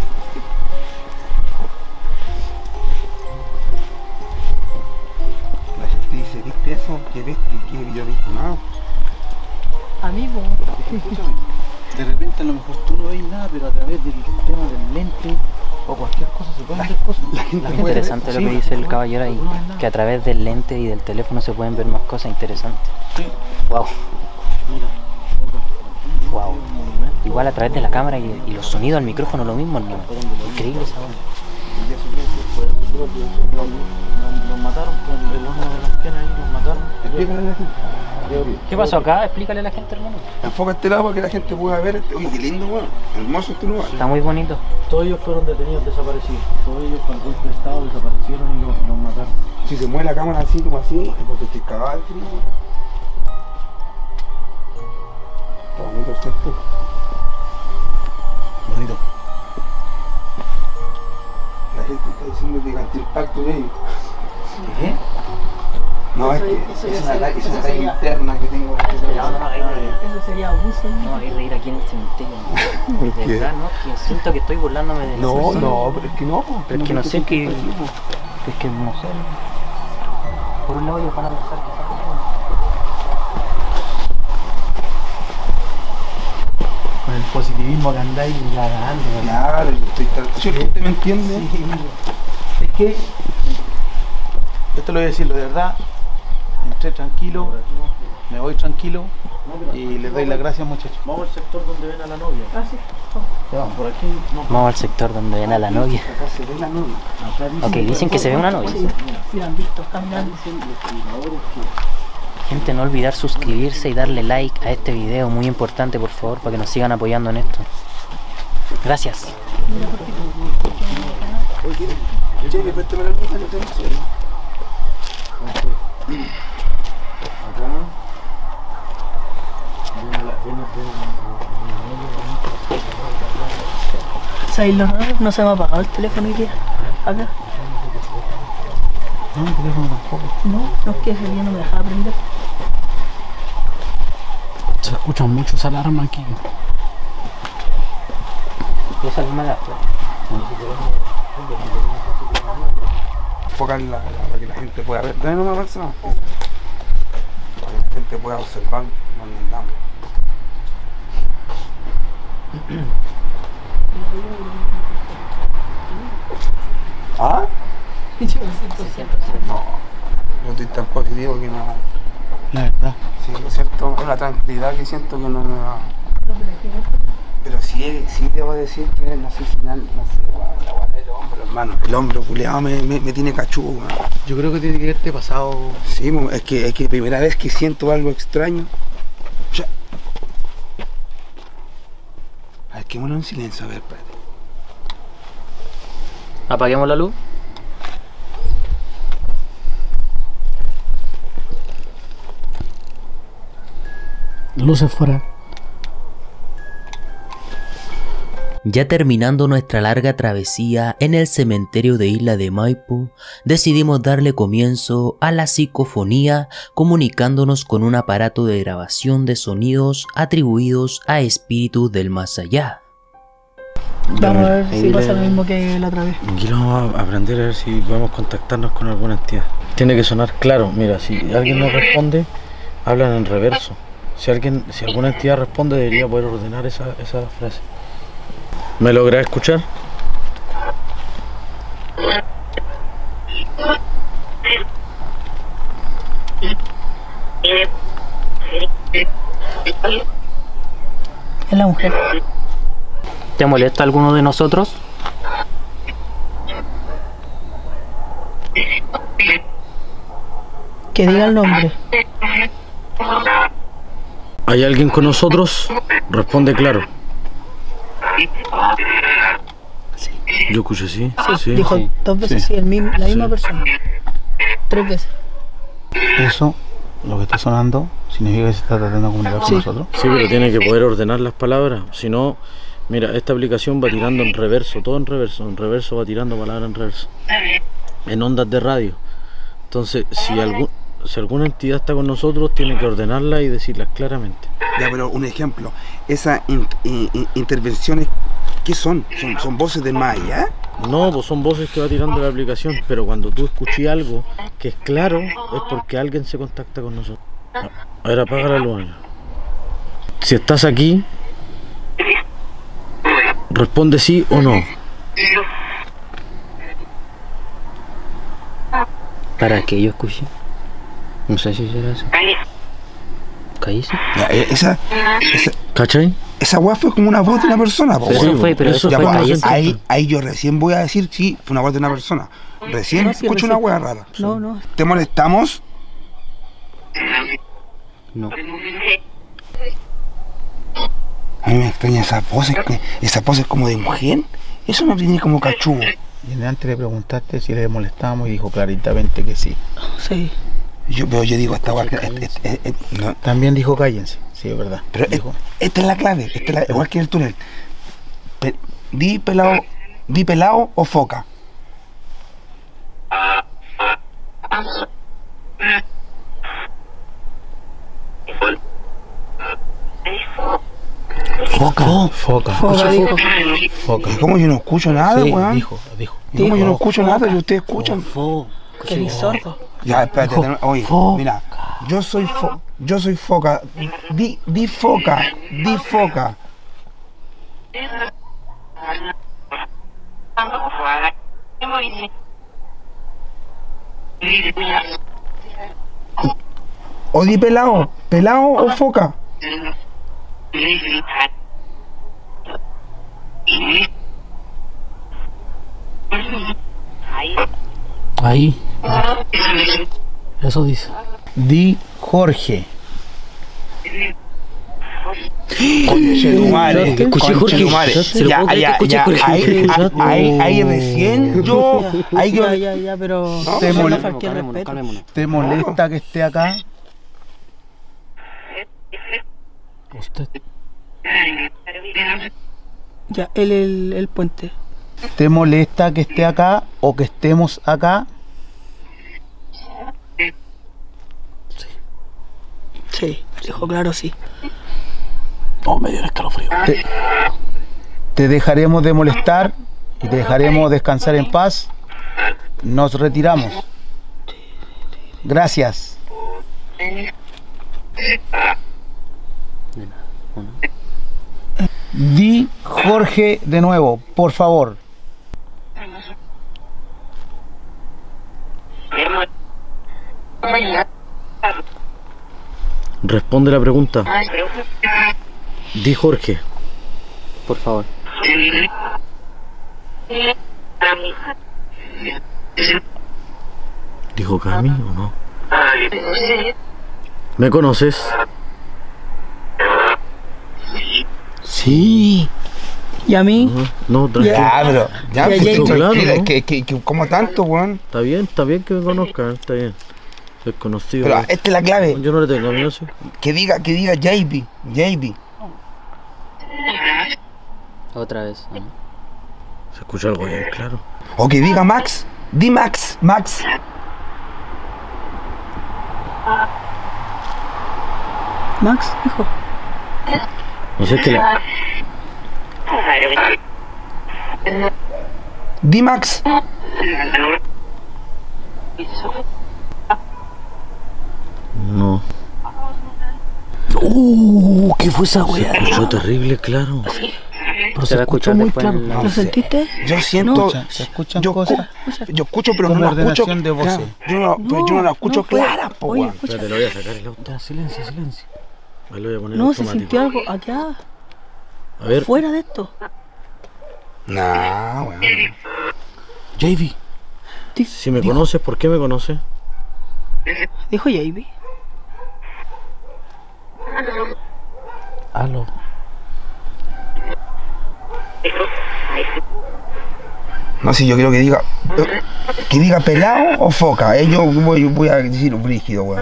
La gente dice, ¿viste eso? ¿Qué viste? ¿Qué yo viste? No. Amigo. Escúchame. De repente a lo mejor tú no ves nada, pero a través del tema del lente o cualquier cosa se pueden ver cosas. La gente Es puede interesante ver, lo sí, que dice el no, caballero ahí, no ves nada. que a través del lente y del teléfono se pueden ver más cosas interesantes. Sí. Wow. Wow. Igual a través de la cámara y, y los sonidos del micrófono lo mismo, ¿no? Increíble esa onda. Nos mataron con el horno de las penas ahí, nos mataron. Explícale a la gente. ¿Qué pasó acá? Explícale a la gente, hermano. Enfoca este lado para que la gente pueda ver. Este. Oye, qué lindo, weón. Hermoso este lugar. Está muy bonito. Todos ellos fueron detenidos desaparecidos. Todos ellos con golpe de estado desaparecieron y los, los mataron. Si se mueve la cámara así, como así, es porque estoy cagado de frío. Está bonito el sector. Bonito. La gente está diciendo que canté el pacto de ellos. ¿Qué? No, es Eso- que eso es ya una sé- talla- es eso una talla sería- interna que tengo. No, no, ahí, Eso sería abuso. no, ahí reír aquí en el cementerio. ¿Por De qué? verdad, ¿no? Que siento que estoy burlándome de la No, persona. no, pero es que no. po. Pero es que no te sé sientes qué- así, po. Es que no sé. Por un lado ellos van a pensar que está el positivismo que andáis ganando. Claro, yo estoy tranquilo. ¿Usted me entiende? Sí. Es que, yo te lo voy a decir, de verdad, entré tranquilo, me voy tranquilo y les doy las gracias, muchachos. Vamos al sector donde ven a la novia. Ah, sí. Ya vamos. Por aquí no. Vamos al sector donde ven a la novia. Acá se ve la novia. Ok, dicen que se ve una novia. Sí, sí, han visto caminando. Gente, no olvidar suscribirse y darle like a este video, muy importante, por favor, para que nos sigan apoyando en esto. Gracias. Che, préstame la luz, yo tengo suelo. ¿Sabes lo raro? No se me ha apagado el teléfono hoy día. Acá. No, el teléfono tampoco. No, no es que ese día no me dejaba prender. Se escuchan muchos alarmas aquí. Esa misma la Enfocarla para que la gente pueda ver. Dame una persona. Para que la gente pueda observar dónde andamos. ¿Ah? No, yo estoy tan positivo que no. La verdad. Sí, es cierto, es una tranquilidad que siento que no me va. Pero sí, sí debo decir que no sé si no, no sé, bueno, la guarda del hombro, hermano. El hombro culeado me, me, me tiene cachudo, man. Yo creo que tiene que haberte pasado. Sí, es que es que primera vez que siento algo extraño. Ya. A ver, quémonos en silencio, a ver, espérate. Apaguemos la luz. Luces fuera. Ya terminando nuestra larga travesía en el cementerio de Isla de Maipo, decidimos darle comienzo a la psicofonía comunicándonos con un aparato de grabación de sonidos atribuidos a espíritus del más allá. Vamos a ver si Ahí pasa le- lo mismo que la otra vez. Aquí lo vamos a aprender a ver si podemos contactarnos con alguna entidad. Tiene que sonar claro. Mira, si alguien no responde, hablan en reverso. Si alguien, si alguna entidad responde, debería poder ordenar esa, esa frase. ¿Me logra escuchar? Es la mujer. ¿Te molesta alguno de nosotros? Que diga el nombre. ¿Hay alguien con nosotros? Responde claro. Yo escuché sí. Sí. Dijo Sí. dos veces Sí. sí, el mismo, la misma Sí. persona. Tres veces. Eso, lo que está sonando, significa que se está tratando de comunicar con Sí. nosotros. Sí, pero tiene que poder ordenar las palabras. Si no, mira, esta aplicación va tirando en reverso, todo en reverso. En reverso va tirando palabras en reverso. En ondas de radio. Entonces, si, algún, si alguna entidad está con nosotros, tiene que ordenarla y decirlas claramente. Ya, pero un ejemplo, esas in- in- in- intervenciones, ¿qué son? ¿Son, son voces del más allá? No, pues son voces que va tirando la aplicación, pero cuando tú escuchas algo que es claro, es porque alguien se contacta con nosotros. A ver, apaga la luz. Ana. Si estás aquí, responde sí o no. Para que yo escuche. No sé si será eso. ¿Cállese? Ya, eh, esa, esa, ¿Cachai? esa weá fue como una voz de una persona, po, Pero weón. eso fue, pero eso Ya, fue pues, cállese. ahí, ahí yo recién voy a decir, sí, fue una voz de una persona. Recién No, sí, escucho recién. una weá rara. No, no. ¿Te molestamos? No. A mí me extraña esa voz, esa voz es como de mujer. Eso me viene como cachudo. Y antes le preguntaste si le molestamos y dijo claritamente que sí. Sí. Yo, pero yo digo, esta weá, que- es- es- es- es- no, También dijo cállense, sí, es verdad. pero es- dijo. esta es la clave, esta es la, igual que en el túnel. Pe- di pelado, di pelado o foca. Foca. Foca. Foca dijo. Foca. ¿Y cómo yo no escucho nada, Sí, weón? dijo, dijo. ¿Y cómo yo no Foca. escucho nada y ustedes escuchan? Que eres sordo. Ya, espérate, Dijo, tenemos- oye, foca. mira, yo soy fo, yo soy foca, di, di foca, di foca. O di pelado, pelado o foca. Ahí. Eso dice. Di Jorge. Conche tu madre, Escuché conche tu Jorge. madre. ¿Se lo Ya, puedo creer ya, que escuché ya, Jorge? ahí, ahí, ahí recién yo, ahí yo, Ya, ya, ya, pero Te no mol- le falté el Calmémonos, respeto. calmémonos. ¿Te molesta que esté acá? Usted. Ya, el, el, el puente. ¿Te molesta que esté acá o que estemos acá? Sí, dijo claro, sí. Oh, me dio un escalofrío. Te, te dejaremos de molestar y te dejaremos descansar en paz. Nos retiramos. Gracias. Di Jorge de nuevo, por favor. Responde la pregunta. Di Jorge. Por favor. ¿Dijo Cami o no? ¿Me conoces? Sí. ¿Y a mí? No, tranquilo. ya, pero, ya, Ya, pues, ya, tranquila, claro, ¿no? que, que, que, como tanto, weón. Está bien, está bien que me conozcan, está bien. Desconocido. Pero esta es la clave, Yo no le tengo miedo, sí. que diga, que diga J B, J B. Otra vez. ¿no? Se escucha algo bien, claro. O que diga Max, di Max, Max. Max, hijo. No sé qué la... Di Max. No. Uh, ¿qué fue esa wea? Escuchó terrible, claro. Pero Se va a escuchar muy después en claro. la- ¿Lo sentiste? Yo siento, Se, se escuchan yo, cosas. yo escucho, pero no como la escucho. ordenación de voces. claro, yo no, pero yo no la escucho fue- clara, po, Oye, weón. escucha. Espérate, lo voy a sacar el auto. Ya, silencio, silencio. Ahí lo voy a poner No, se automático. sintió algo acá, A ver, fuera de esto. Nah, weón. J V. Di- si me dijo, conoces, ¿por qué me conoces? Dijo J B. Aló. No sé, yo quiero que diga, que diga pelado o foca. Eh, yo voy, voy a decir un brígido, weón.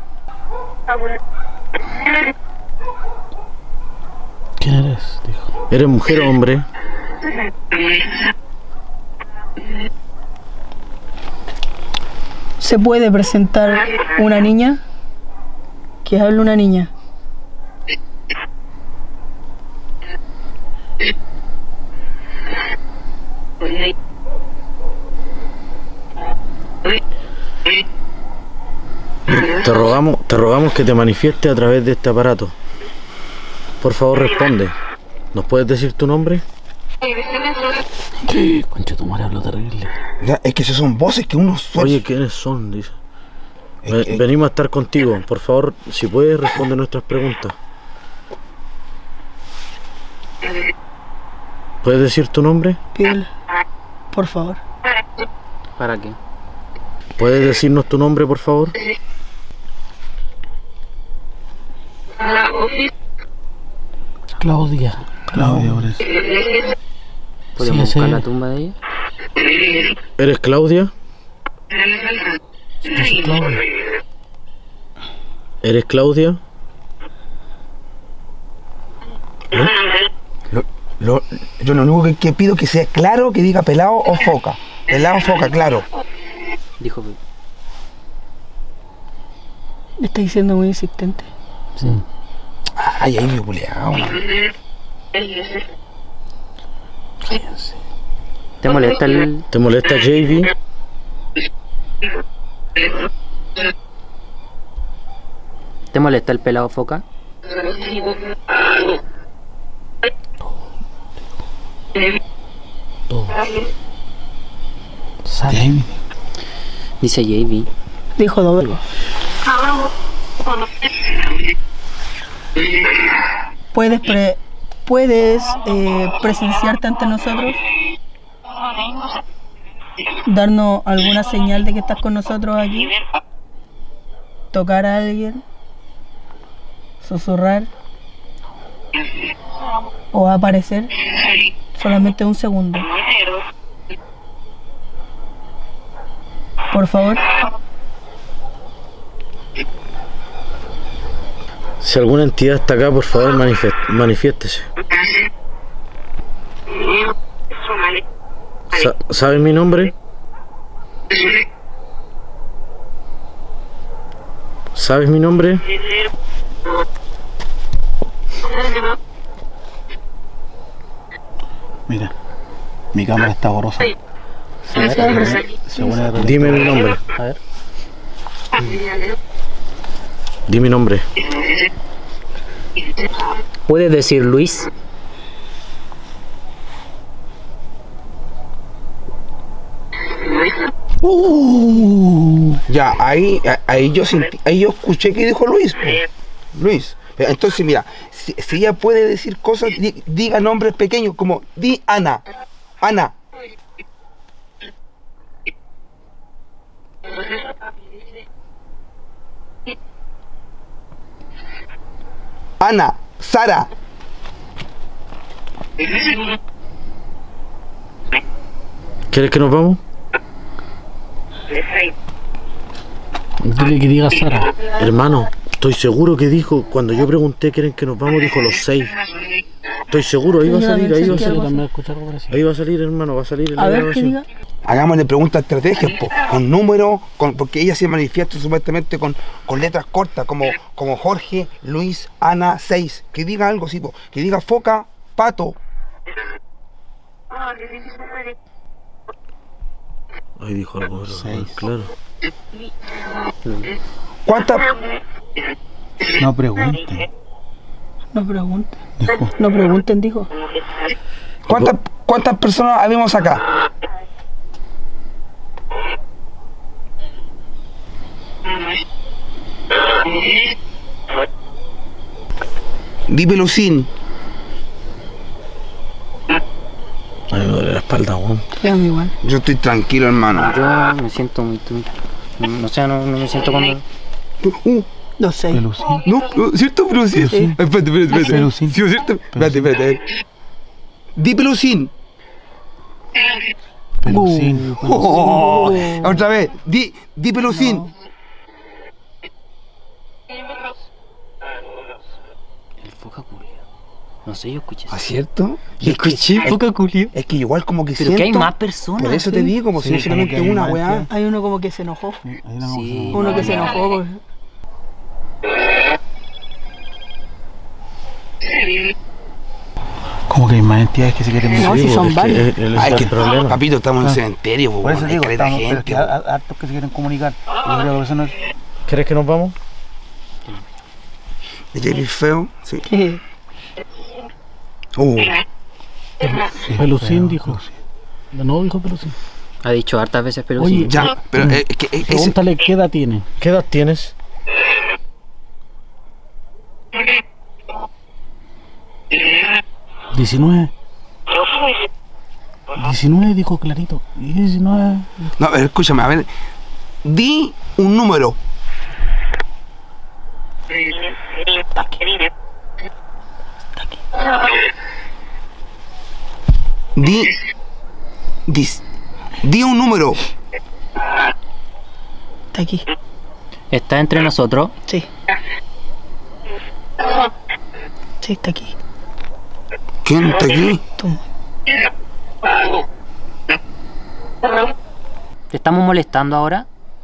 ¿Quién eres? Dijo. ¿Eres mujer o hombre? ¿Se puede presentar una niña? Que hable una niña. Te rogamos, te rogamos que te manifiestes a través de este aparato. Por favor, responde. ¿Nos puedes decir tu nombre? Concha, tu madre habló terrible. Ya, es que esas son voces que uno suelta. Oye, ¿quiénes son? Dice. Es Ve- que- Venimos a estar contigo. Por favor, si puedes, responde nuestras preguntas. ¿Puedes decir tu nombre? Pídele. Por favor. ¿Para qué? ¿Puedes decirnos tu nombre, por favor? Claudia. Claudia, ahora sí. ¿Podemos Sí, buscar sí. la tumba de ella? ¿Eres Claudia? Yo soy Claudia. ¿Eres Claudia? Lo- lo- yo lo único que, que pido es que sea claro, que diga pelado o foca. Pelado o foca, claro. Dijo que... Le está diciendo muy insistente. Ay, ay, mi culiao. ¿Te molesta el...? ¿Te molesta J V? ¿Te molesta el pelado foca? Todo. David. Dice J B. Dijo doble. ¿Puedes, pre puedes eh, presenciarte ante nosotros? ¿Darnos alguna señal de que estás con nosotros aquí? ¿Tocar a alguien? ¿Susurrar? ¿O aparecer? Solamente un segundo. Por favor. Si alguna entidad está acá, por favor, manifiéstese. Sa ¿Sabes mi nombre? ¿Sabes mi nombre? Mira, mi cámara está borrosa. Se se pone Dime mi nombre. A ver. Di mi nombre. ¿Puedes decir Luis? Uh, ya, ahí, ahí yo sentí, ahí yo escuché que dijo Luis. Po. Luis. Entonces, mira, si, si ella puede decir cosas, di, diga nombres pequeños, como di Ana. Ana. Ana, Sara. ¿Quieres que nos vamos? Dile que diga Sara. Hermano, estoy seguro que dijo, cuando yo pregunté quieren que nos vamos, dijo los seis. Estoy seguro, ahí va a salir, ahí va a salir. Ahí va a salir, hermano, va a salir. A ver, ¿qué diga? Hagámosle preguntas estrategias, po, con números, con, porque ella se manifiesta supuestamente con, con letras cortas, como, como Jorge, Luis, Ana, seis. Que diga algo así, po, que diga foca, pato. Ahí dijo algo, seis. Claro. ¿Cuántas? No pregunten. No pregunten. Dijo. No pregunten, dijo. ¿Cuántas, cuántas personas habemos acá? Di Pelusín. A mí me duele la espalda, weón. Quédame igual. Yo estoy tranquilo, hermano. Yo me siento muy... No sé, no, no me siento cuando... Uh, No sé. Pelusín. no, no, ¿cierto? Pelusín. Pelusín. Espérate, espérate, espérate. Pelusín. ¿Sí, cierto? Espérate, espérate. a ver. Di Pelusín. Pelusín. Oh, otra vez. Di, di Pelusín. No. El foca culia. No sé, yo escuché eso. ¿Ah, cierto? Yo escuché foca culia. Es que igual como que Pero siento... que hay más personas. Por eso te ¿sí? digo, como si Sí, no solamente como que hay una, más, weá. Hay uno como que se enojó. Ahí la vamos Sí. a- Uno que se enojó. Pues. Como que hay más entidades que se quieren No, meter. si son es que varios. es- es Ah, es el que, problema. papito, estamos en Ah. el cementerio, po, Por eso weón, hay digo, caleta de estamos, pero gente, que po. hay hartos que se quieren comunicar. Yo creo que eso no es... ¿Quieres que nos vamos? ¿De J B feo? Sí. Eh, Uh, Sí, Pelusín pero- dijo. De nuevo dijo Pelusín. Ha dicho hartas veces, pero Oye, sí. ya, pero eh, es que eh, ese- Pregúntale qué edad tiene. ¿Qué edad tienes? diecinueve. diecinueve dijo clarito. diecinueve. No, pero escúchame, a ver. Di un número. Di. Dis, di un número. está aquí. Está entre nosotros. Sí. Sí, está aquí. ¿Quién está aquí? Tú. ¿Te estamos molestando ahora?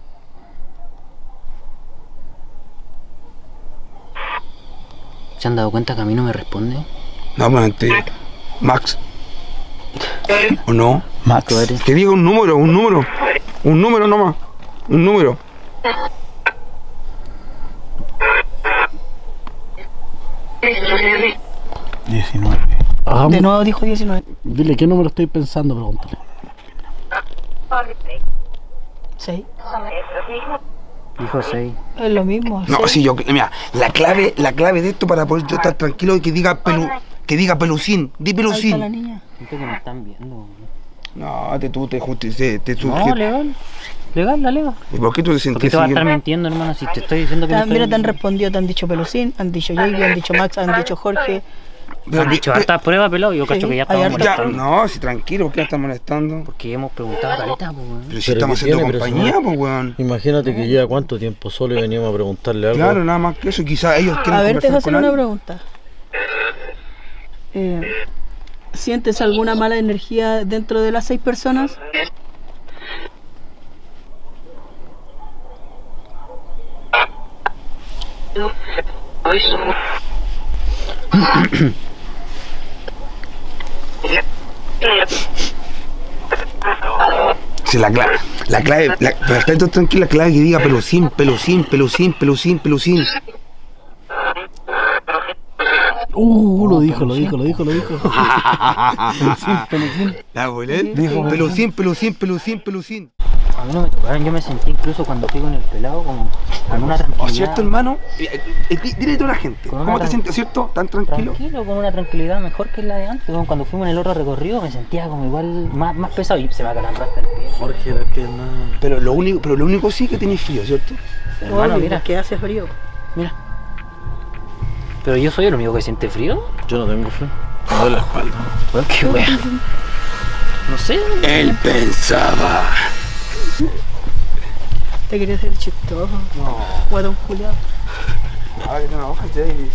¿Se han dado cuenta que a mí no me responde? No, pero antes. Max. ¿O no? Max. Tú eres- Que diga un número, un número. Un número nomás. Un número. diecinueve. Hagamos- De nuevo dijo diecinueve. Dile qué número estoy pensando, pregúntale. seis. Dijo seis. Es lo mismo. No, seis. sí, yo, mira, la clave, la clave de esto para poder yo estar tranquilo y que diga pelu, que diga pelucín, di Ahí está la pelucín. niña. Siento que me están viendo. No, te, tú te justices, te No, surge. legal. Legal, la legal. ¿Y por qué tú te ¿Por qué sientes te vas a estar así? mintiendo, hermano? Si te estoy diciendo que me Ah, estoy... mira, te han respondido, te han dicho Pelusín, han dicho Javi, han dicho Max, han dicho Jorge. Pero Han que- dicho pe- harta prueba, pelado. Yo Sí, cacho que ya hay estamos harta- Ya, molestando. no, si tranquilo, ¿por qué me estás molestando? Porque hemos preguntado caleta, pues, weón. Pero si Pero estamos ¿qué haciendo tiene, compañía, pero pues, weón. Imagínate que lleva cuánto tiempo solo y veníamos a preguntarle algo. Claro, nada más que eso, quizás ellos quieren A ver, te conversar hacer con una alguien. pregunta. Eh, ¿Sientes alguna mala energía dentro de las seis personas? Sí, la clave, la clave, la, pero estate todo tranquilo, la clave que diga pelucín, pelucín, pelucín, pelucín, pelucín. Uh, lo dijo, lo dijo, lo dijo, lo dijo. La bolé, dijo pelucín, pelucín, pelucín, pelucín. A mí no me tocaron, yo me sentí incluso cuando fui con el pelado como con una tranquilidad. ¿O cierto, hermano? Eh, eh, di- Dile a toda la gente, Con una ¿cómo te tran- sientes, cierto? ¿Tan tranquilo? Tranquilo, con una tranquilidad mejor que la de antes. Como cuando fuimos en el otro recorrido me sentía como igual más, más pesado y se me acalambraste el pie. Jorge era que nada. Pero lo único, pero lo único sí que tenés frío, ¿cierto? Hermano, Obvio, mira, que hace frío. mira. Pero yo soy el único que siente frío. Yo no tengo frío. Me duele la espalda. Weón, qué wea. No sé. Él pensaba. Te quería hacer chistoso. No, Guatón culiado. ahora que te enojas, Javi.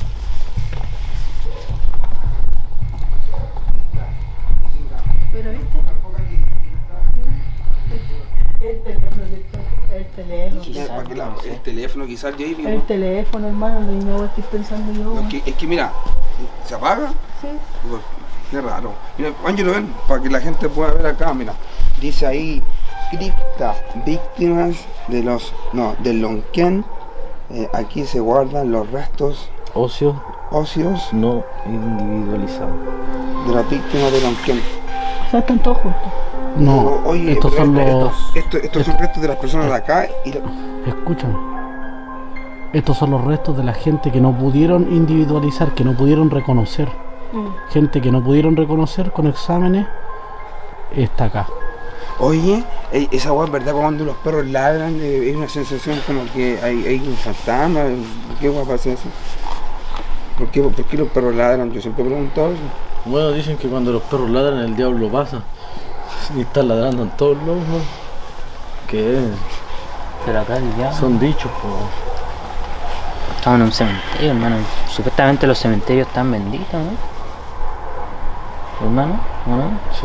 Pero viste. El teléfono, el teléfono. Quizás, Para que la- no sé. el teléfono quizás, Javi. El teléfono, hermano, lo mismo estoy pensando yo. No, es, que, es que mira, se apaga. Sí. Pues, qué raro. Mira, Ángelo, ven, para que la gente pueda ver acá, mira. Dice ahí, cripta, víctimas de los, no, del Lonquén. Eh, aquí se guardan los restos Ocio óseos no individualizado. de las víctimas de Lonquén. O sea, están todos juntos. No, O- oye, estos pero son estos, los... estos, estos son restos de las personas de acá y la- Escúchame. Estos son los restos de la gente que no pudieron individualizar, que no pudieron reconocer. Gente que no pudieron reconocer con exámenes está acá. Oye, ey, esa weá, ¿verdad? Cuando los perros ladran, eh, es una sensación como que hay, hay un fantasma. ¿Por qué weá pasa eso? ¿Por qué, ¿Por qué los perros ladran? Yo siempre he preguntado eso. Bueno, dicen que cuando los perros ladran el diablo pasa. Y están ladrando en todos lados, ¿no? Que Pero acá ya son dichos, po. estamos en un cementerio, hermano. Supuestamente los cementerios están benditos, ¿no? Hermano, ¿o no? Sí.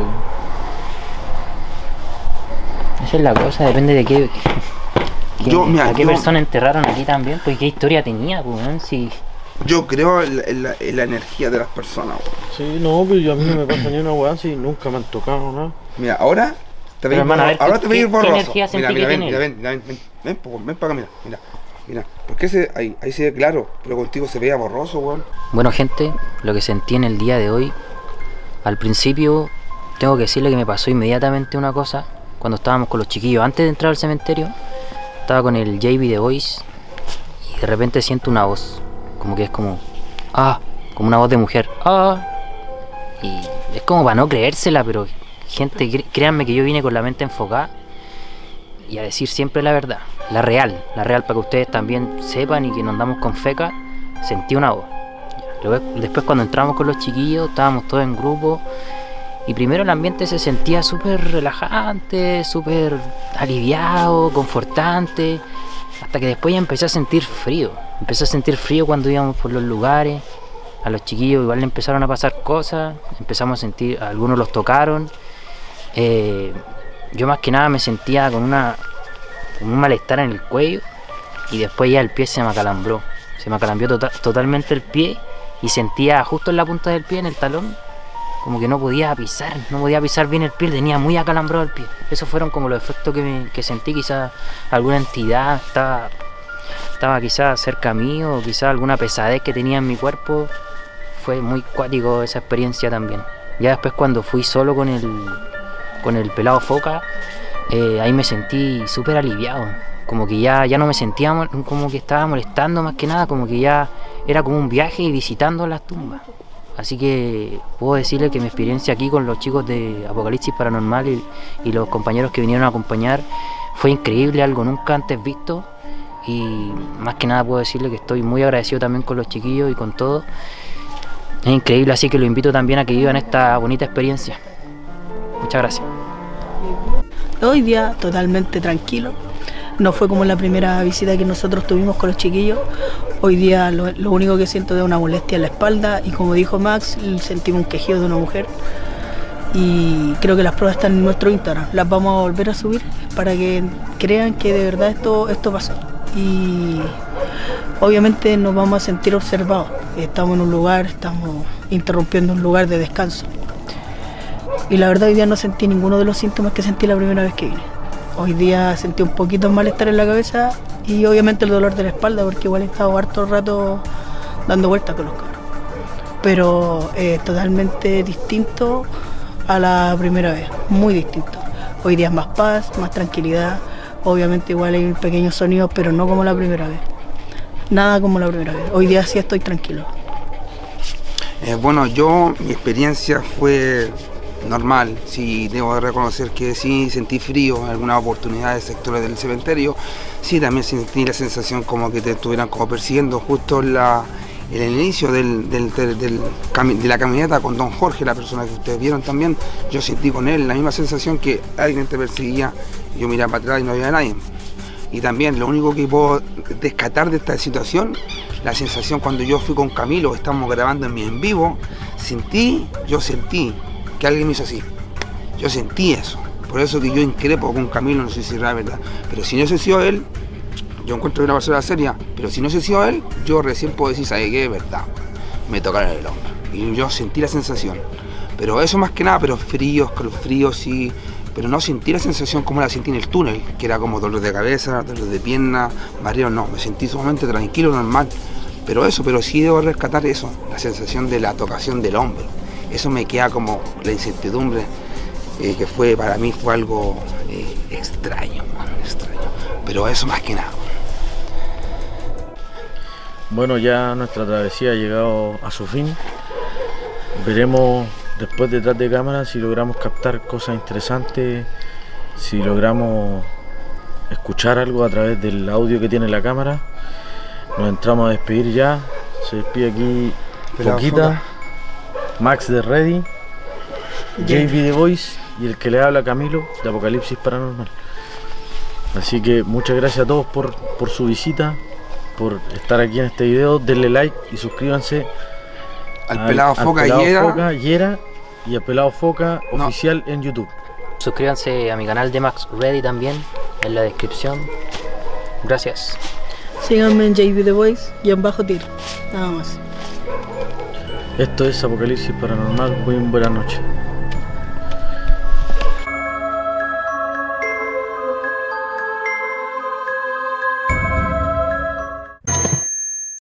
Esa es la cosa, depende de qué, qué- Yo, mira, a qué yo- persona enterraron aquí también, pues qué historia tenía, pues, ¿no? Si Yo creo en la, en la- en la energía de las personas, weón. Sí, no, pero yo a mí no me pasa ni una weá si nunca me han tocado nada. Mira, ahora te veis hermano, a ver, borroso. Ahora ¿qué- te veis qué borroso. energía sentí Mira, que mira, ven, tiene mira, él? ven, mira, ven, ven, ven, po, ven para acá, mira, mira, mira. ¿Por qué se, ahí, ahí se ve claro? Pero contigo se veía borroso, weón. Bueno, gente, lo que sentí en el día de hoy, al principio tengo que decirle que me pasó inmediatamente una cosa cuando estábamos con los chiquillos. Antes de entrar al cementerio, estaba con el J B The Voice y de repente siento una voz, como que es como, ah, como una voz de mujer, ah, y es como para no creérsela, pero gente, cre- créanme que yo vine con la mente enfocada y a decir siempre la verdad, la real, la real para que ustedes también sepan y que no andamos con feca. Sentí una voz. Luego, después cuando entramos con los chiquillos, estábamos todos en grupo y primero el ambiente se sentía súper relajante, súper aliviado, confortante, hasta que después ya empecé a sentir frío. Empecé a sentir frío cuando íbamos por los lugares. A los chiquillos igual le empezaron a pasar cosas, empezamos a sentir, algunos los tocaron. Eh, yo más que nada me sentía con una con un malestar en el cuello y después ya el pie se me acalambró. Se me acalambró tota- totalmente el pie y sentía justo en la punta del pie, en el talón, como que no podía pisar, no podía pisar bien el pie, tenía muy acalambrado el pie. Esos fueron como los efectos que, me, que sentí, quizás alguna entidad estaba, estaba quizás cerca mío, o quizás alguna pesadez que tenía en mi cuerpo fue muy cuático esa experiencia también. Ya después cuando fui solo con el, con el pelado Foca, eh, ahí me sentí súper aliviado. Como que ya, ya no me sentía, como que estaba molestando más que nada, como que ya era como un viaje y visitando las tumbas. Así que puedo decirle que mi experiencia aquí con los chicos de Apocalipsis Paranormal y, y los compañeros que vinieron a acompañar fue increíble, algo nunca antes visto. Y más que nada puedo decirle que estoy muy agradecido también con los chiquillos y con todo. Es increíble, así que lo invito también a que vivan esta bonita experiencia. Muchas gracias. Hoy día totalmente tranquilo. No fue como la primera visita que nosotros tuvimos con los chiquillos. Hoy día lo, lo único que siento es una molestia en la espalda y como dijo Max, sentimos un quejido de una mujer. Y creo que las pruebas están en nuestro Instagram. Las vamos a volver a subir para que crean que de verdad esto, esto pasó. Y obviamente nos vamos a sentir observados. Estamos en un lugar, estamos interrumpiendo un lugar de descanso. Y la verdad hoy día no sentí ninguno de los síntomas que sentí la primera vez que vine. Hoy día sentí un poquito de malestar en la cabeza y obviamente el dolor de la espalda porque igual he estado harto rato dando vueltas con los cabros. Pero es eh, totalmente distinto a la primera vez, muy distinto. Hoy día es más paz, más tranquilidad. Obviamente igual hay pequeños sonidos, pero no como la primera vez. Nada como la primera vez. Hoy día sí estoy tranquilo. Eh, bueno, yo, mi experiencia fue normal. Sí, debo reconocer que sí sentí frío en algunas oportunidades, sectores del cementerio. Sí, también sentí la sensación como que te estuvieran como persiguiendo justo en, la, en el inicio del, del, del, del, de la caminata con don Jorge, la persona que ustedes vieron también. Yo sentí con él la misma sensación que alguien te perseguía. Yo miraba para atrás y no había nadie. Y también lo único que puedo descatar de esta situación, la sensación cuando yo fui con Camilo, estamos grabando en mi en vivo, sentí, yo sentí que alguien me hizo así. Yo sentí eso. Por eso que yo increpo con Camilo, no sé si era verdad. Pero si no hubiese sido él, yo encuentro que una persona seria, pero si no hubiese sido él, yo recién puedo decir, ¿sabe qué? Es verdad. Me tocaron el hombro. Y yo sentí la sensación. Pero eso más que nada, pero frío, escalofrío, sí. Pero no sentí la sensación como la sentí en el túnel, que era como dolor de cabeza, dolor de pierna, mareo, no, me sentí sumamente tranquilo, normal. Pero eso, pero sí debo rescatar eso, la sensación de la tocación del hombro. Eso me queda como la incertidumbre, eh, que fue, para mí fue algo eh, extraño, extraño. Pero eso más que nada. Bueno, ya nuestra travesía ha llegado a su fin. Veremos después detrás de cámara si logramos captar cosas interesantes, si logramos escuchar algo a través del audio que tiene la cámara. Nos entramos a despedir ya. Se despide aquí Foquita, Max de Ready, J B The Voice y el que le habla Camilo de Apocalipsis Paranormal. Así que muchas gracias a todos por, por su visita, por estar aquí en este video. Denle like y suscríbanse al, al pelado Foca, al pelado Yera. Foca Yera y al pelado Foca no. oficial en YouTube. Suscríbanse a mi canal de Max Ready también, en la descripción. Gracias. Síganme en J B The Voice y en Bajo Tir. Nada más. Esto es Apocalipsis Paranormal. Muy buenas noches.